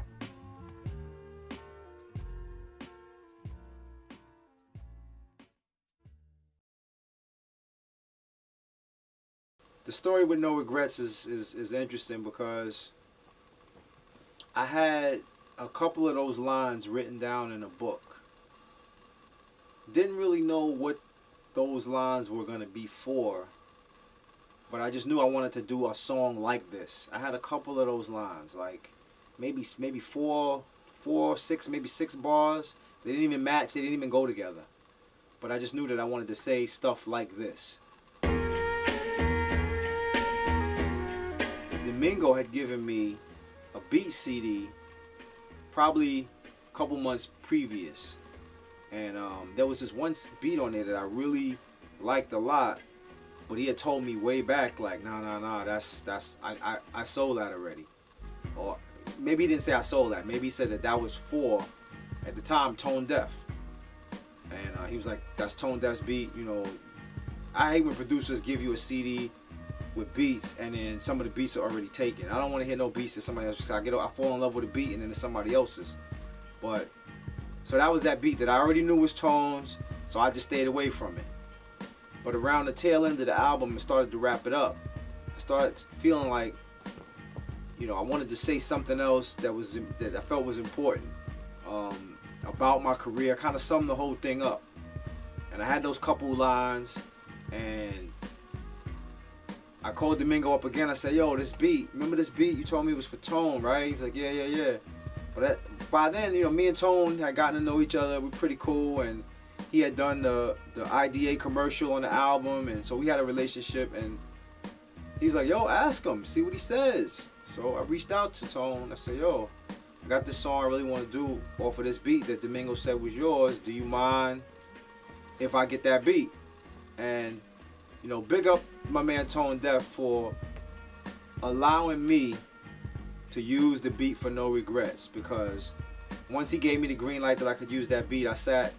The story with No Regrets is interesting because I had a couple of those lines written down in a book. Didn't really know what those lines were going to be for, but I just knew I wanted to do a song like this. I had a couple of those lines, like maybe four, six, maybe 6 bars. They didn't even match, they didn't even go together. But I just knew that I wanted to say stuff like this. Domingo had given me a beat CD probably a couple months previous, and there was this one beat on there that I really liked a lot, but he had told me way back like, nah, I sold that already. Or maybe he didn't say I sold that, maybe he said that was for, at the time, Tone Deaf. And he was like, that's Tone Deaf's beat. You know, I hate when producers give you a CD with beats and then some of the beats are already taken. I don't want to hear no beats that somebody else. I fall in love with a beat and then it's somebody else's. But so that was that beat that I already knew was Tone's, so I just stayed away from it. But around the tail end of the album and started to wrap it up, I started feeling like, you know, I wanted to say something else that I felt was important about my career. Kind of summed the whole thing up. And I had those couple lines, and I called Domingo up again. I said, yo, this beat, remember this beat? You told me it was for Tone, right? He was like, yeah. But by then, you know, me and Tone had gotten to know each other. We're pretty cool, and he had done the IDA commercial on the album, and so we had a relationship, and he was like, yo, ask him, see what he says. So I reached out to Tone. I said, yo, I got this song I really want to do off of this beat that Domingo said was yours. Do you mind if I get that beat? And, you know, big up my man Tone Deaf for allowing me to use the beat for No Regrets, because once he gave me the green light that I could use that beat, I sat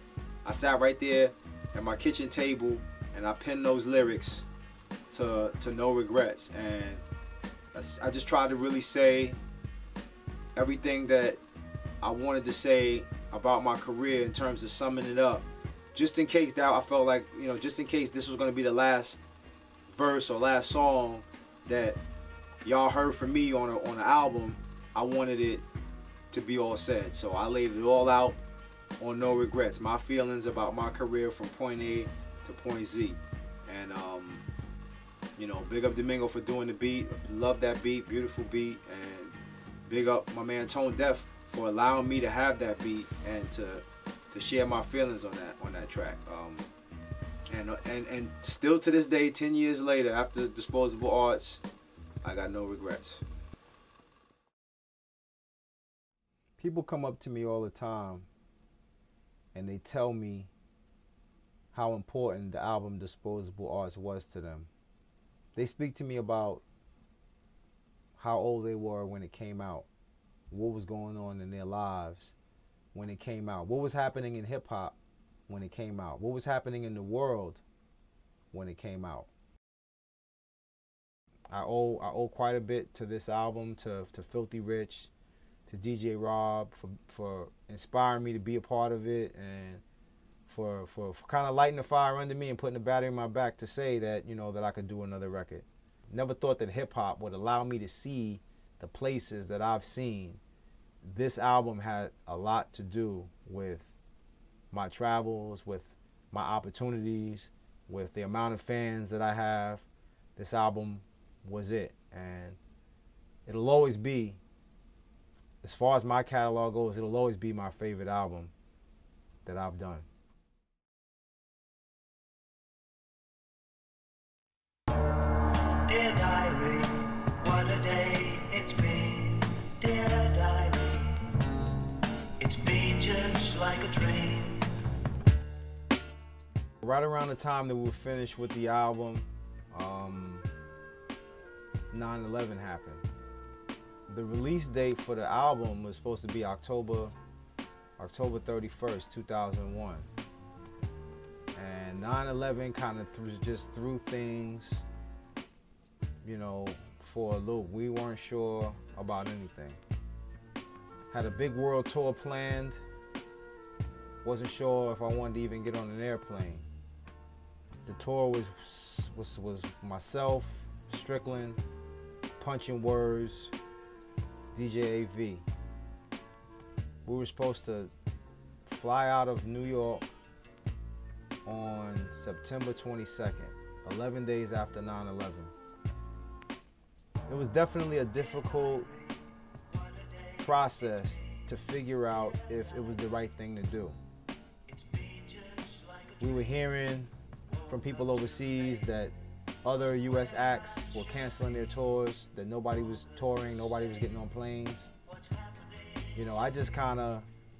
I sat right there at my kitchen table and I penned those lyrics to No Regrets. And I just tried to really say everything that I wanted to say about my career in terms of summing it up. Just in case that I felt like, you know, just in case this was going to be the last verse or last song that y'all heard from me on an album, I wanted it to be all said. So I laid it all out on No Regrets. My feelings about my career from point A to point Z. And, you know, big up Domingo for doing the beat. Love that beat, beautiful beat. And big up my man Tone Deaf for allowing me to have that beat and to share my feelings on that track. And still to this day, 10 years later, after Disposable Arts, I got no regrets. People come up to me all the time and they tell me how important the album Disposable Arts was to them. They speak to me about how old they were when it came out, what was going on in their lives when it came out, what was happening in hip-hop when it came out, what was happening in the world when it came out. I owe quite a bit to this album, to Filthy Rich, to DJ Rob for inspiring me to be a part of it, and for kind of lighting the fire under me and putting the battery in my back to say that, you know, that I could do another record. Never thought that hip-hop would allow me to see the places that I've seen. This album had a lot to do with my travels, with my opportunities, with the amount of fans that I have. This album was it, and it'll always be, as far as my catalog goes, it'll always be my favorite album that I've done. Dear diary, what a day it's been. Dear diary, it's been just like a dream. Right around the time that we were finished with the album, 9/11 happened. The release date for the album was supposed to be October 31st, 2001. And 9/11 kind of just threw things, you know, for a loop. We weren't sure about anything. Had a big world tour planned. Wasn't sure if I wanted to even get on an airplane. The tour was myself, Stricklin, Punchline Words, DJ AV. We were supposed to fly out of New York on September 22nd, 11 days after 9/11. It was definitely a difficult process to figure out if it was the right thing to do. We were hearing from people overseas that other U.S. acts were canceling their tours, that nobody was touring, nobody was getting on planes. You know, I just kind of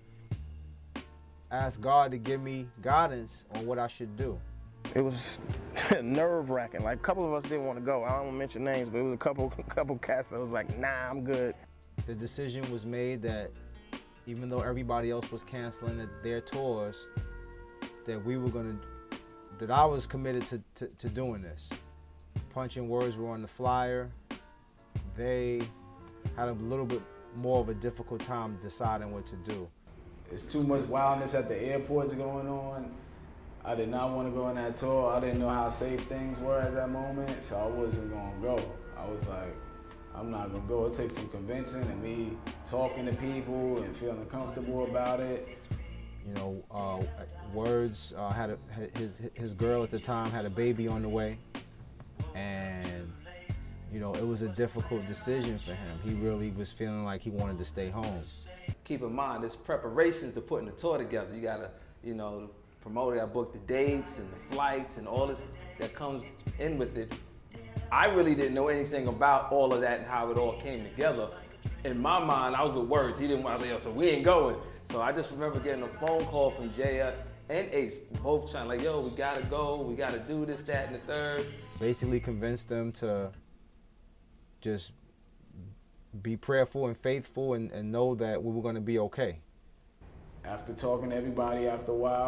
asked God to give me guidance on what I should do. It was nerve-wracking. Like, a couple of us didn't want to go. I don't want to mention names, but it was a couple cats that was like, nah, I'm good. The decision was made that even though everybody else was canceling their tours, that that I was committed to doing this. Punchline Words were on the flyer. They had a little bit more of a difficult time deciding what to do. It's too much wildness at the airports going on. I did not want to go on that tour. I didn't know how safe things were at that moment, so I wasn't going to go. I was like, I'm not going to go. It takes some convincing and me talking to people and feeling comfortable about it. You know, Words had his girl at the time had a baby on the way, and you know, it was a difficult decision for him. He really was feeling like he wanted to stay home. Keep in mind, there's preparations to putting the tour together. You gotta, you know, the promoter, I booked the dates and the flights and all this that comes in with it. I really didn't know anything about all of that and how it all came together. In my mind, I was with Words. He didn't want to, so we ain't going. So I just remember getting a phone call from JF and Ace, both trying like, yo, we gotta go, we gotta do this, that, and the third. Basically convinced them to just be prayerful and faithful and know that we were gonna be okay. After talking to everybody after a while,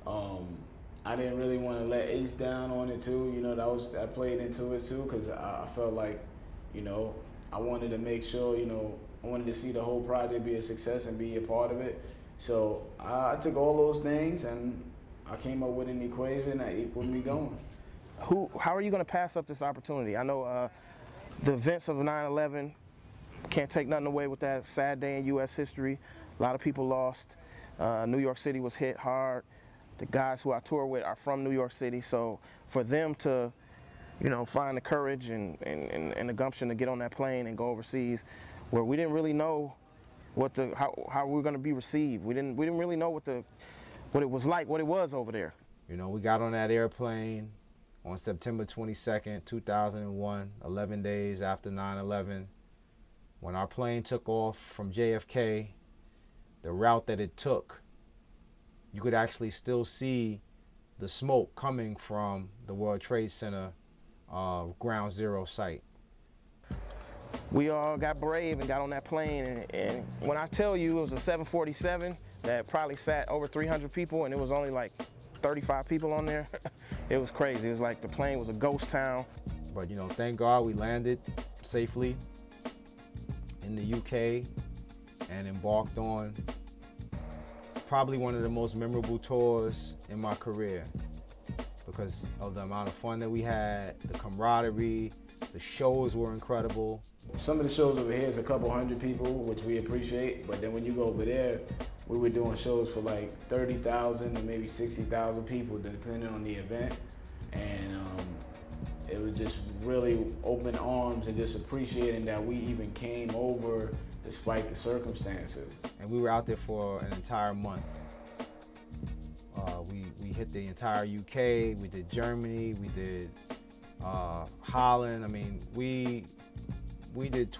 I didn't really want to let Ace down on it too. You know, that played into it too, because I felt like, you know, I wanted to make sure, you know, I wanted to see the whole project be a success and be a part of it. So I took all those things and I came up with an equation that equaled me going. How are you going to pass up this opportunity? I know the events of 9/11, can't take nothing away with that sad day in U.S. history. A lot of people lost. New York City was hit hard. The guys who I tour with are from New York City, so for them to, you know, find the courage and the gumption to get on that plane and go overseas, where we didn't really know how we were going to be received. We didn't really know what it was like, what it was over there. You know, we got on that airplane on September 22nd, 2001, 11 days after 9/11. When our plane took off from JFK, the route that it took, you could actually still see the smoke coming from the World Trade Center Ground Zero site. We all got brave and got on that plane, and when I tell you it was a 747 that probably sat over 300 people and it was only like 35 people on there, it was crazy. It was like the plane was a ghost town. But you know, thank God we landed safely in the UK and embarked on probably one of the most memorable tours in my career because of the amount of fun that we had, the camaraderie, the shows were incredible. Some of the shows over here is a couple hundred people, which we appreciate, but then when you go over there, we were doing shows for like 30,000 to maybe 60,000 people, depending on the event. And it was just really open arms and just appreciating that we even came over despite the circumstances. And we were out there for an entire month. We hit the entire UK, we did Germany, we did Holland. I mean, we did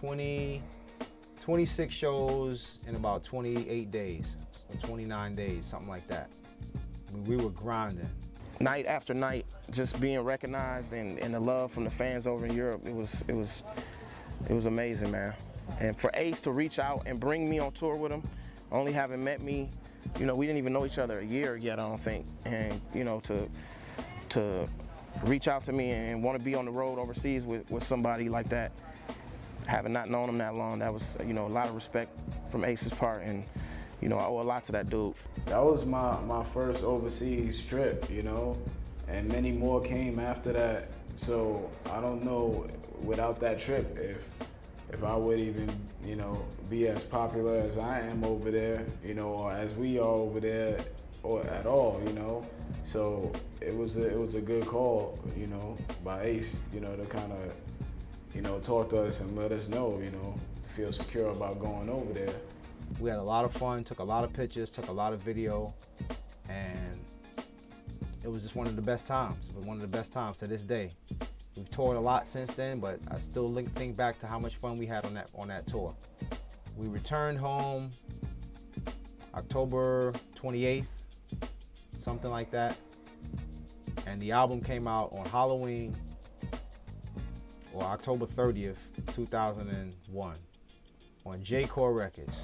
26 shows in about 28 days, or 29 days, something like that. I mean, we were grinding. Night after night, just being recognized and the love from the fans over in Europe, it was amazing, man. And for Ace to reach out and bring me on tour with him, only having met me, you know, we didn't even know each other a year yet, I don't think. And, you know, to reach out to me and want to be on the road overseas with somebody like that, having not known him that long, that was, you know, a lot of respect from Ace's part, and, you know, I owe a lot to that dude. That was my first overseas trip, you know, and many more came after that. So I don't know, without that trip, if I would even, you know, be as popular as I am over there, you know, or as we are over there, or at all, you know. So it was a good call, you know, by Ace, you know, to kind of, you know, talk to us and let us know, you know, feel secure about going over there. We had a lot of fun, took a lot of pictures, took a lot of video, and it was just one of the best times. It was one of the best times to this day. We've toured a lot since then, but I still think back to how much fun we had on that tour. We returned home October 28th, something like that, and the album came out on Halloween, or October 30th, 2001, on J-Core Records.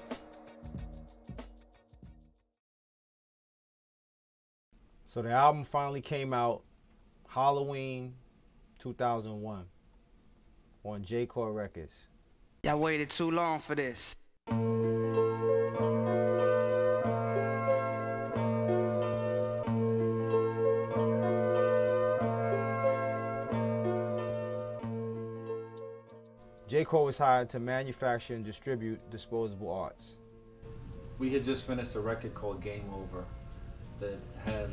So the album finally came out Halloween 2001 on J-Core Records. Y'all waited too long for this. J-Core was hired to manufacture and distribute Disposable Arts. We had just finished a record called Game Over that had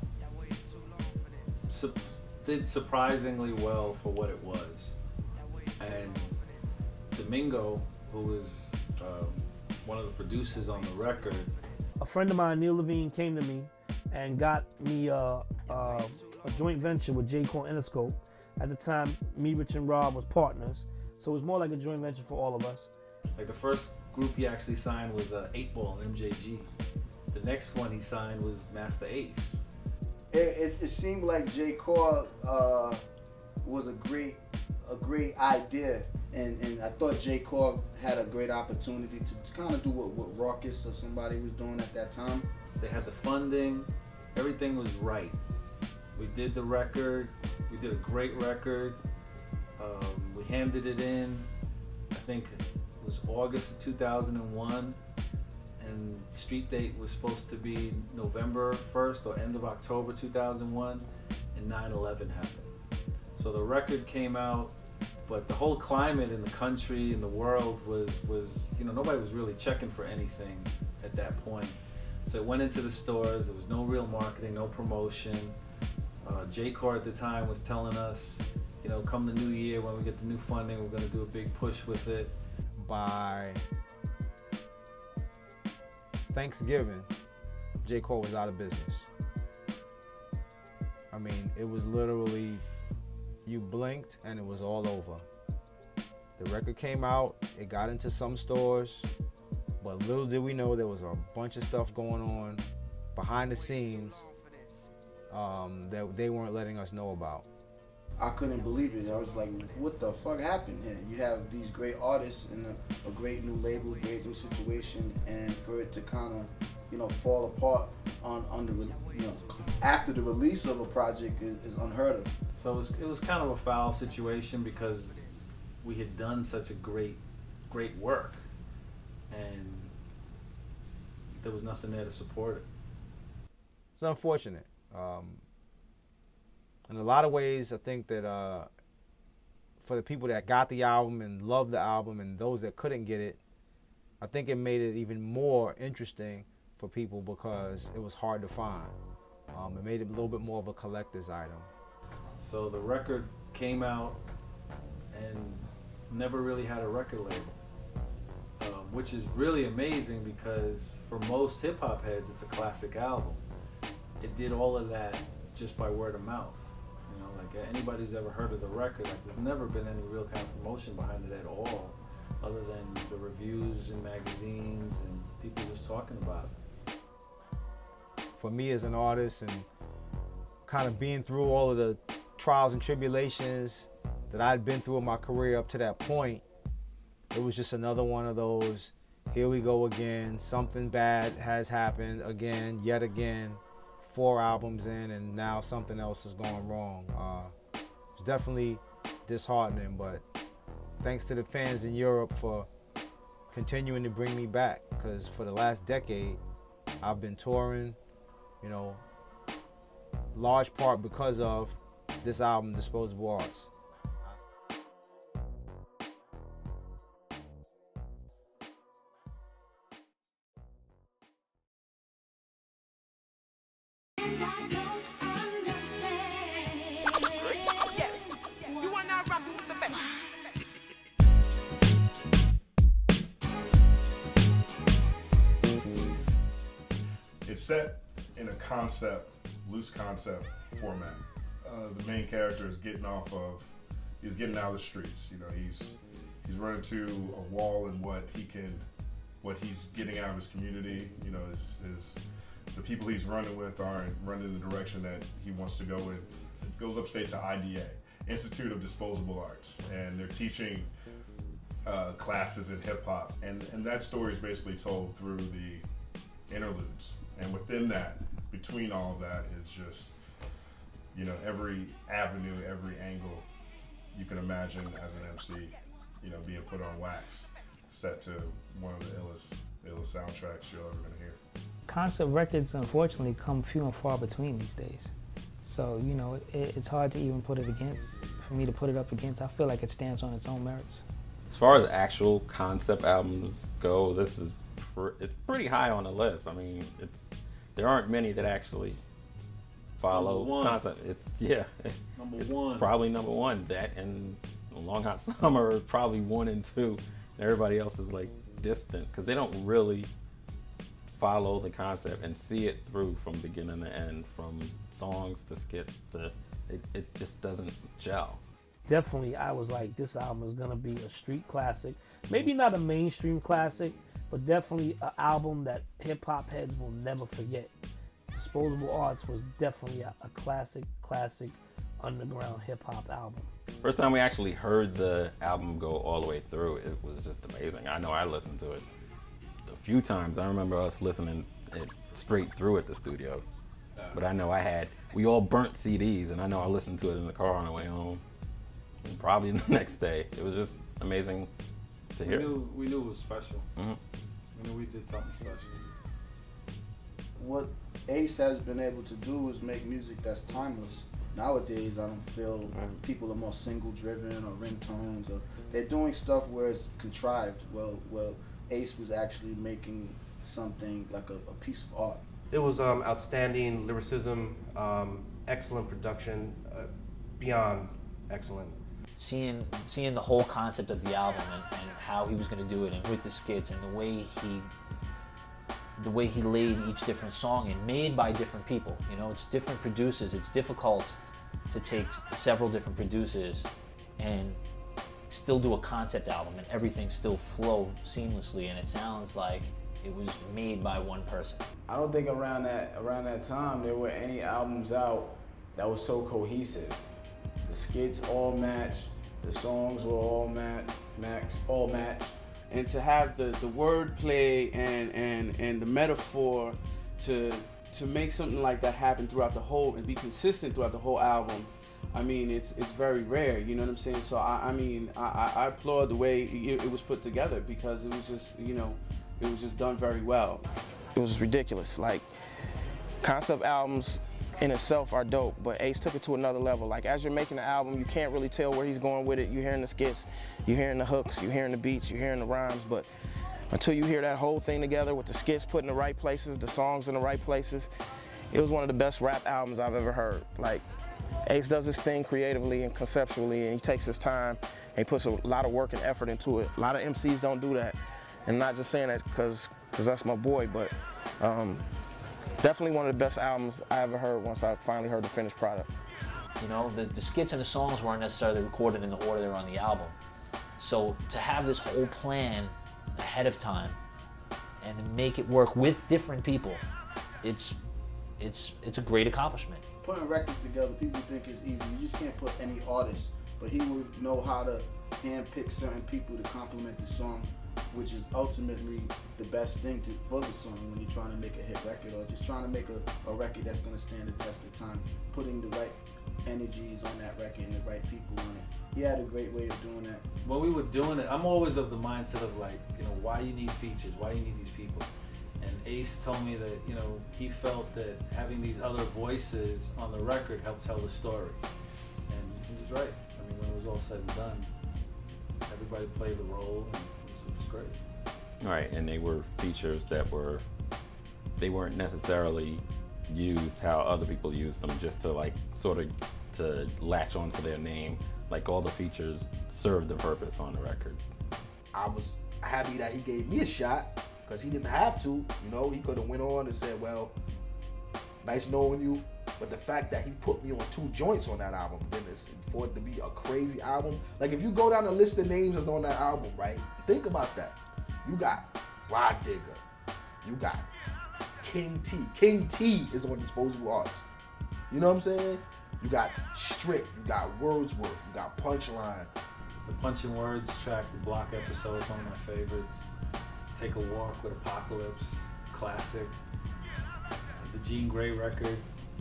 did surprisingly well for what it was. And Domingo, who was one of the producers on the record. A friend of mine, Neil Levine, came to me and got me a joint venture with J-Core Interscope. At the time, me, Rich, and Rob was partners, so it was more like a joint venture for all of us. Like the first group he actually signed was 8 Ball and MJG. The next one he signed was Masta Ace. It seemed like J-Core was a great idea, and I thought J-Core had a great opportunity to kind of do what Raucus or somebody was doing at that time. They had the funding, everything was right. We did the record. We did a great record. We handed it in, I think it was August of 2001, and street date was supposed to be November 1st or end of October 2001, and 9/11 happened. So the record came out, but the whole climate in the country and the world was you know, nobody was really checking for anything at that point. So it went into the stores. There was no real marketing, no promotion. J-Core at the time was telling us, you know, come the new year when we get the new funding, we're going to do a big push with it. By Thanksgiving, J. Cole was out of business. I mean, it was literally, you blinked and it was all over. The record came out, it got into some stores, but little did we know there was a bunch of stuff going on behind the scenes that they weren't letting us know about. I couldn't believe it. I was like, what the fuck happened here? You have these great artists and a great new label, great new situation, and for it to kind of, you know, fall apart on the, you know, after the release of a project is unheard of. So it was kind of a foul situation because we had done such a great work, and there was nothing there to support it. It's unfortunate. In a lot of ways, I think that for the people that got the album and loved the album and those that couldn't get it, I think it made it even more interesting for people because it was hard to find. It made it a little bit more of a collector's item. So the record came out and never really had a record label, which is really amazing because for most hip-hop heads, it's a classic album. It did all of that just by word of mouth. You know, like anybody who's ever heard of the record, like there's never been any real kind of promotion behind it at all, other than the reviews in magazines and people just talking about it. For me as an artist and kind of being through all of the trials and tribulations that I'd been through in my career up to that point, it was just another one of those, here we go again, something bad has happened again, yet again. 4 albums in and now something else is going wrong. It's definitely disheartening, but thanks to the fans in Europe for continuing to bring me back, because for the last decade I've been touring, you know, large part because of this album, Disposable Arts. It's set in a concept, loose concept format. The main character is getting out of the streets. You know, he's running to a wall in what he's getting out of his community. You know, the people he's running with aren't running in the direction that he wants to go in. It goes upstate to IDA, Institute of Disposable Arts, and they're teaching classes in hip hop, and that story is basically told through the interludes. And within that, between all of that, is just, you know, every avenue, every angle you can imagine as an MC, you know, being put on wax, set to one of the illest soundtracks you're ever gonna hear. Concept records, unfortunately, come few and far between these days. So, you know, it's hard to even put it against, for me to put it up against. I feel like it stands on its own merits. As far as actual concept albums go, this is it's pretty high on the list. I mean, there aren't many that actually follow concept. Number one. Probably number one. That and Long Hot Summer are probably 1 and 2. Everybody else is like distant because they don't really follow the concept and see it through from beginning to end, from songs to skits to it just doesn't gel. Definitely, I was like, this album is gonna be a street classic. Maybe not a mainstream classic, but definitely an album that hip-hop heads will never forget. Disposable Arts was definitely a classic underground hip-hop album. First time we actually heard the album go all the way through, it was just amazing. I know I listened to it a few times. I remember us listening it straight through at the studio. But I know we all burnt CDs, and I know I listened to it in the car on the way home. And probably the next day. It was just amazing to hear. We knew it was special. Mm-hmm. We knew we did something special. What Ace has been able to do is make music that's timeless. Nowadays, I don't feel people are more single-driven or ringtones, or they're doing stuff where it's contrived. Well, Ace was actually making something like a piece of art. It was outstanding lyricism, excellent production, beyond excellent. Seeing the whole concept of the album and how he was going to do it, and with the skits and the way he laid each different song in, made by different people. You know, it's different producers. It's difficult to take several different producers and still do a concept album and everything still flow seamlessly, and it sounds like it was made by one person. I don't think around that time there were any albums out that was so cohesive. The skits all matched, the songs were all matched. And to have the wordplay and the metaphor to make something like that happen throughout the whole and be consistent throughout the whole album, I mean, it's very rare, you know what I'm saying? So I applaud the way it was put together, because it was just, you know, it was just done very well. It was ridiculous. Like, concept albums in itself are dope, but Ace took it to another level. Like, as you're making the album, you can't really tell where he's going with it. You're hearing the skits, you're hearing the hooks, you're hearing the beats, you're hearing the rhymes, but until you hear that whole thing together with the skits put in the right places, the songs in the right places, it was one of the best rap albums I've ever heard. Like, Ace does his thing creatively and conceptually, and he takes his time and he puts a lot of work and effort into it. A lot of MCs don't do that. And not just saying that because that's my boy, but definitely one of the best albums I ever heard once I finally heard the finished product. You know, the skits and the songs weren't necessarily recorded in the order they're on the album. So to have this whole plan ahead of time and to make it work with different people, it's a great accomplishment. Putting records together, people think it's easy. You just can't put any artist, but he would know how to handpick certain people to complement the song, which is ultimately the best thing for the song when you're trying to make a hit record, or just trying to make a record that's going to stand the test of time. Putting the right energies on that record and the right people on it. He had a great way of doing that. When we were doing it, I'm always of the mindset of, like, you know, why you need features, why you need these people. And Ace told me that, you know, he felt that having these other voices on the record helped tell the story. And he was right. I mean, when it was all said and done, everybody played the role, and it was great. Right, and they were features that they weren't necessarily used how other people use them, just to, like, sort of to latch onto their name. Like, all the features served the purpose on the record. I was happy that he gave me a shot, because he didn't have to, you know. He could have went on and said, well, nice knowing you, but the fact that he put me on 2 joints on that album, goodness, for it to be a crazy album. Like, if you go down the list of names that's on that album, right, think about that. You got Rah Digga, you got King T. King T is on Disposable Arts. You know what I'm saying? You got Strick, you got Wordsworth, you got Punchline. The Punchline Words track, the Block episode, is one of my favorites. Take a Walk with Apocalypse, classic. The Jean Grae record,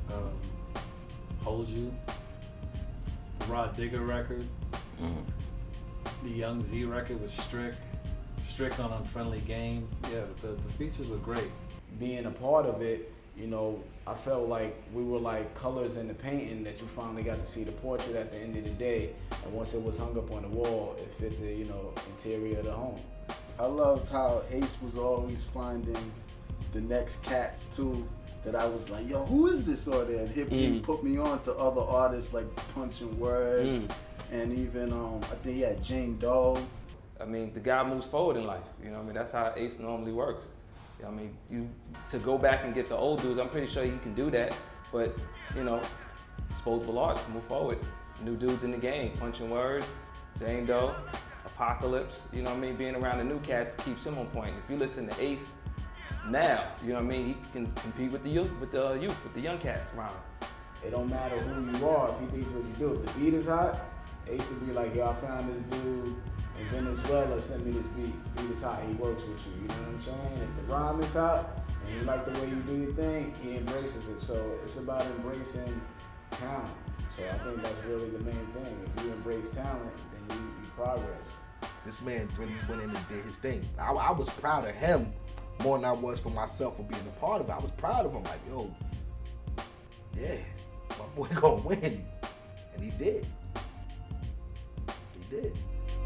Hold You. The Rah Digga record. The Young Z record with Strick on Unfriendly Game. Yeah, the features were great. Being a part of it, you know, I felt like we were like colors in the painting, that you finally got to see the portrait at the end of the day, and once it was hung up on the wall, it fit the, you know, interior of the home. I loved how Ace was always finding the next cats too, that I was like, yo, who is this or that? He put me on to other artists like Punchline Words, and even I think he had Jane Doe. I mean, the guy moves forward in life, you know what I mean? That's how Ace normally works. I mean, to go back and get the old dudes, I'm pretty sure you can do that, but, you know, Disposable Arts, move forward. New dudes in the game, Punchline Words, Jane Doe, Apocalypse, you know what I mean? Being around the new cats keeps him on point. If you listen to Ace now, you know what I mean? He can compete with the youth, with the young cats around him. It don't matter who you are, if he thinks what you do. If the beat is hot, Ace would be like, yo, I found this dude in Venezuela, send me this beat. Beat is hot, he works with you, you know what I'm saying? If the rhyme is hot, and he liked the way you do your thing, he embraces it. So it's about embracing talent. So I think that's really the main thing. If you embrace talent, then you progress. This man really went in and did his thing. I was proud of him more than I was for myself for being a part of it. I was proud of him, like, yo, yeah, my boy gonna win. And he did. He did.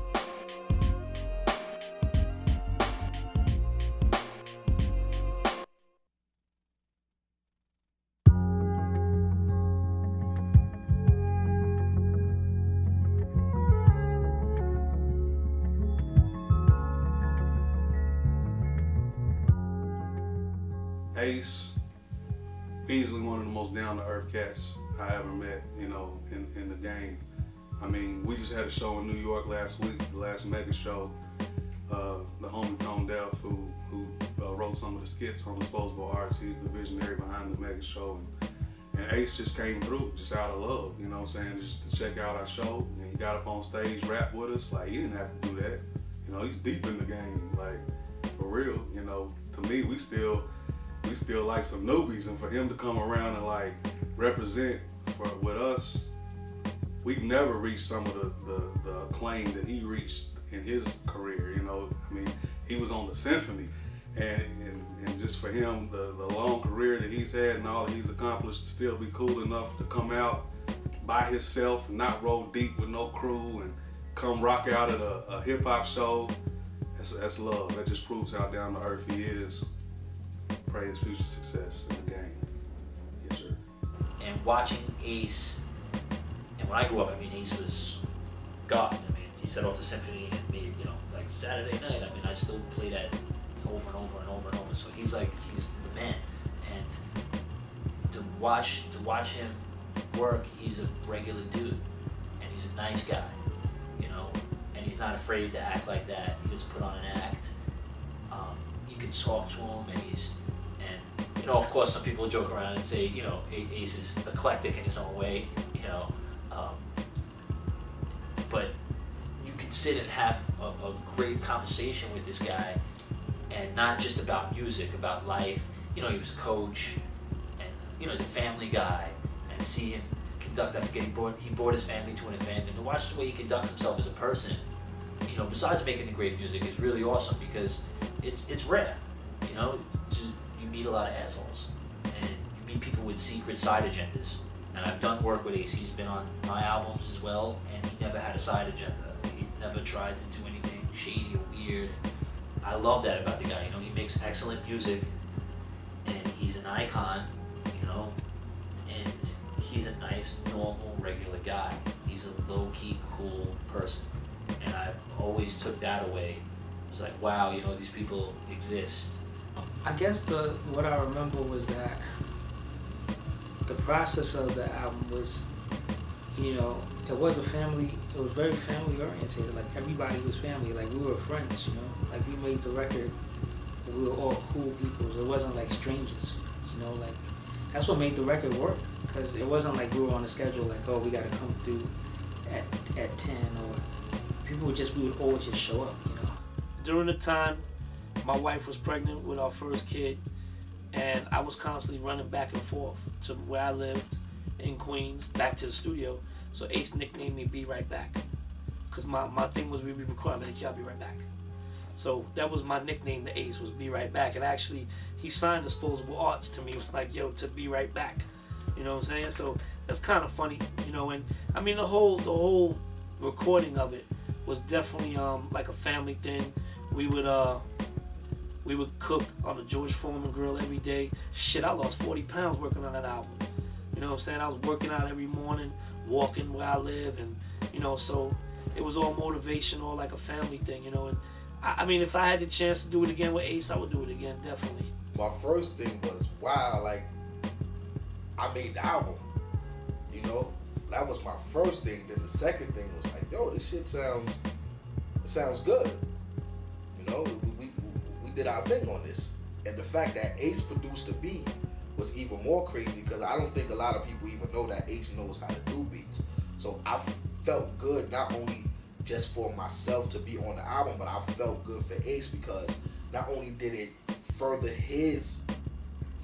Ace, easily one of the most down-to-earth cats I ever met, you know, in the game. I mean, we just had a show in New York last week, the last mega show. The homie Tone Deaf, who wrote some of the skits on Disposable Arts, he's the visionary behind the mega show. And Ace just came through, just out of love, you know what I'm saying, just to check out our show. And he got up on stage, rap with us. Like, he didn't have to do that. You know, he's deep in the game, like, for real. You know, to me, we still like some newbies, and for him to come around and like represent with us, we've never reached some of the acclaim that he reached in his career. You know, I mean, he was on the symphony, and just for him, the long career that he's had and all that he's accomplished, to still be cool enough to come out by himself and not roll deep with no crew and come rock out at a hip hop show, that's love. That just proves how down to earth he is. Pray his future success in the game. Yes, sir. And watching Ace, and when I grew up, I mean, Ace was God. I mean, he set off the symphony and made, you know, like Saturday night. I mean, I still play that over and over and over and over. So he's the man. And to watch him work, he's a regular dude, and he's a nice guy, you know, and he's not afraid to act like that. He doesn't put on an act. You can talk to him, and you know, of course, some people joke around and say, you know, Ace is eclectic in his own way, you know, but you can sit and have a great conversation with this guy, and not just about music, about life. You know, he was a coach, and you know, he's a family guy, and to see him conduct, I forget, he brought his family to an event, and to watch the way he conducts himself as a person, you know, besides making the great music, is really awesome, because it's rare, you know. You meet a lot of assholes, and you meet people with secret side agendas. And I've done work with Ace. He's been on my albums as well, and he never had a side agenda. He's never tried to do anything shady or weird. I love that about the guy. You know, he makes excellent music, and he's an icon, you know, and he's a nice, normal, regular guy. He's a low-key, cool person. And I always took that away. It was like, wow, you know, these people exist. I guess what I remember was that the process of the album was, you know, it was very family oriented. Like, everybody was family. Like, we were friends, you know. Like, we made the record, and we were all cool people. So it wasn't like strangers, you know. Like, that's what made the record work, because it wasn't like we were on a schedule, like, oh, we got to come through at 10, or we would all just show up, you know. During the time my wife was pregnant with our first kid, and I was constantly running back and forth to where I lived in Queens, back to the studio. So Ace nicknamed me Be Right Back, because my thing was we be recording, like, y'all be right back. So that was my nickname to Ace, was Be Right Back. And actually, he signed Disposable Arts to me. It was like, yo, to Be Right Back. You know what I'm saying? So that's kind of funny, you know. And I mean, the whole recording of it was definitely like a family thing. We would cook on the George Foreman grill every day. Shit, I lost 40 pounds working on that album. You know what I'm saying? I was working out every morning, walking where I live, and, you know, so it was all motivational, like a family thing, you know. And I mean, if I had the chance to do it again with Ace, I would do it again, definitely. My first thing was, wow, like, I made the album, you know? That was my first thing. Then the second thing was like, yo, this shit sounds good. You know, we did our thing on this. And the fact that Ace produced the beat was even more crazy, because I don't think a lot of people even know that Ace knows how to do beats. So I felt good, not only just for myself to be on the album, but I felt good for Ace, because not only did it further his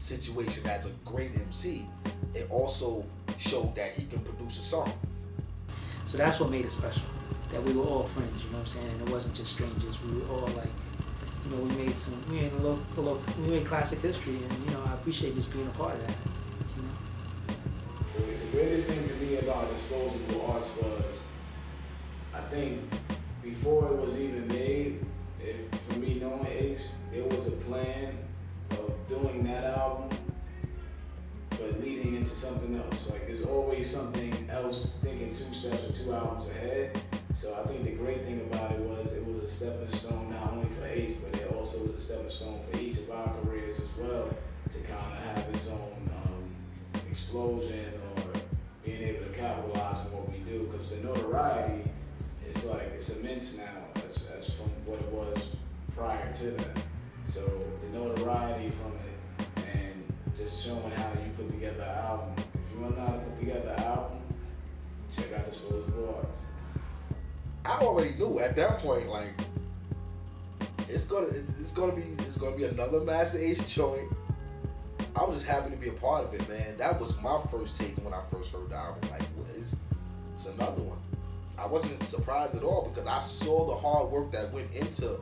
situation as a great MC, it also showed that he can produce a song. So that's what made it special. That we were all friends, you know what I'm saying? And it wasn't just strangers. We were all like, you know, we made classic history, and you know, I appreciate just being a part of that. You know? The greatest thing to me about Disposable Arts was, I think, before it was even made, for me knowing Ace, there was a plan of doing that album, but leading into something else. Like there's always something else, thinking 2 steps or 2 albums ahead. So I think the great thing about it was a stepping stone not only for Ace, but it also was a stepping stone for each of our careers as well, to kind of have its own explosion or being able to capitalize on what we do. Because the notoriety is like, it's immense now as from what it was prior to that. So the notoriety from it and just showing how you put together an album. If you want to know how to put together an album, check out Disposable Arts. I already knew at that point, like, it's gonna be another Masta Ace joint. I was just happy to be a part of it, man. That was my first take when I first heard the album. Like, it's another one. I wasn't surprised at all because I saw the hard work that went into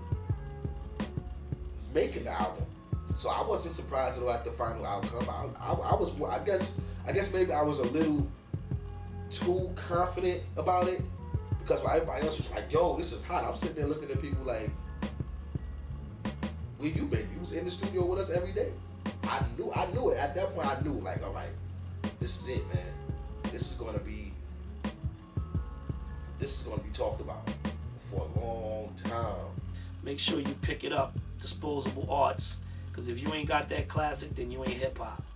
making the album. So I wasn't surprised at all at the final outcome. I was more, I guess maybe I was a little too confident about it because everybody else was like, yo, this is hot. I'm sitting there looking at people like, where you been? You was in the studio with us every day. I knew it. At that point, I knew, like, all right, this is it, man. This is gonna be talked about for a long time. Make sure you pick it up, Disposable Arts, because if you ain't got that classic, then you ain't hip hop.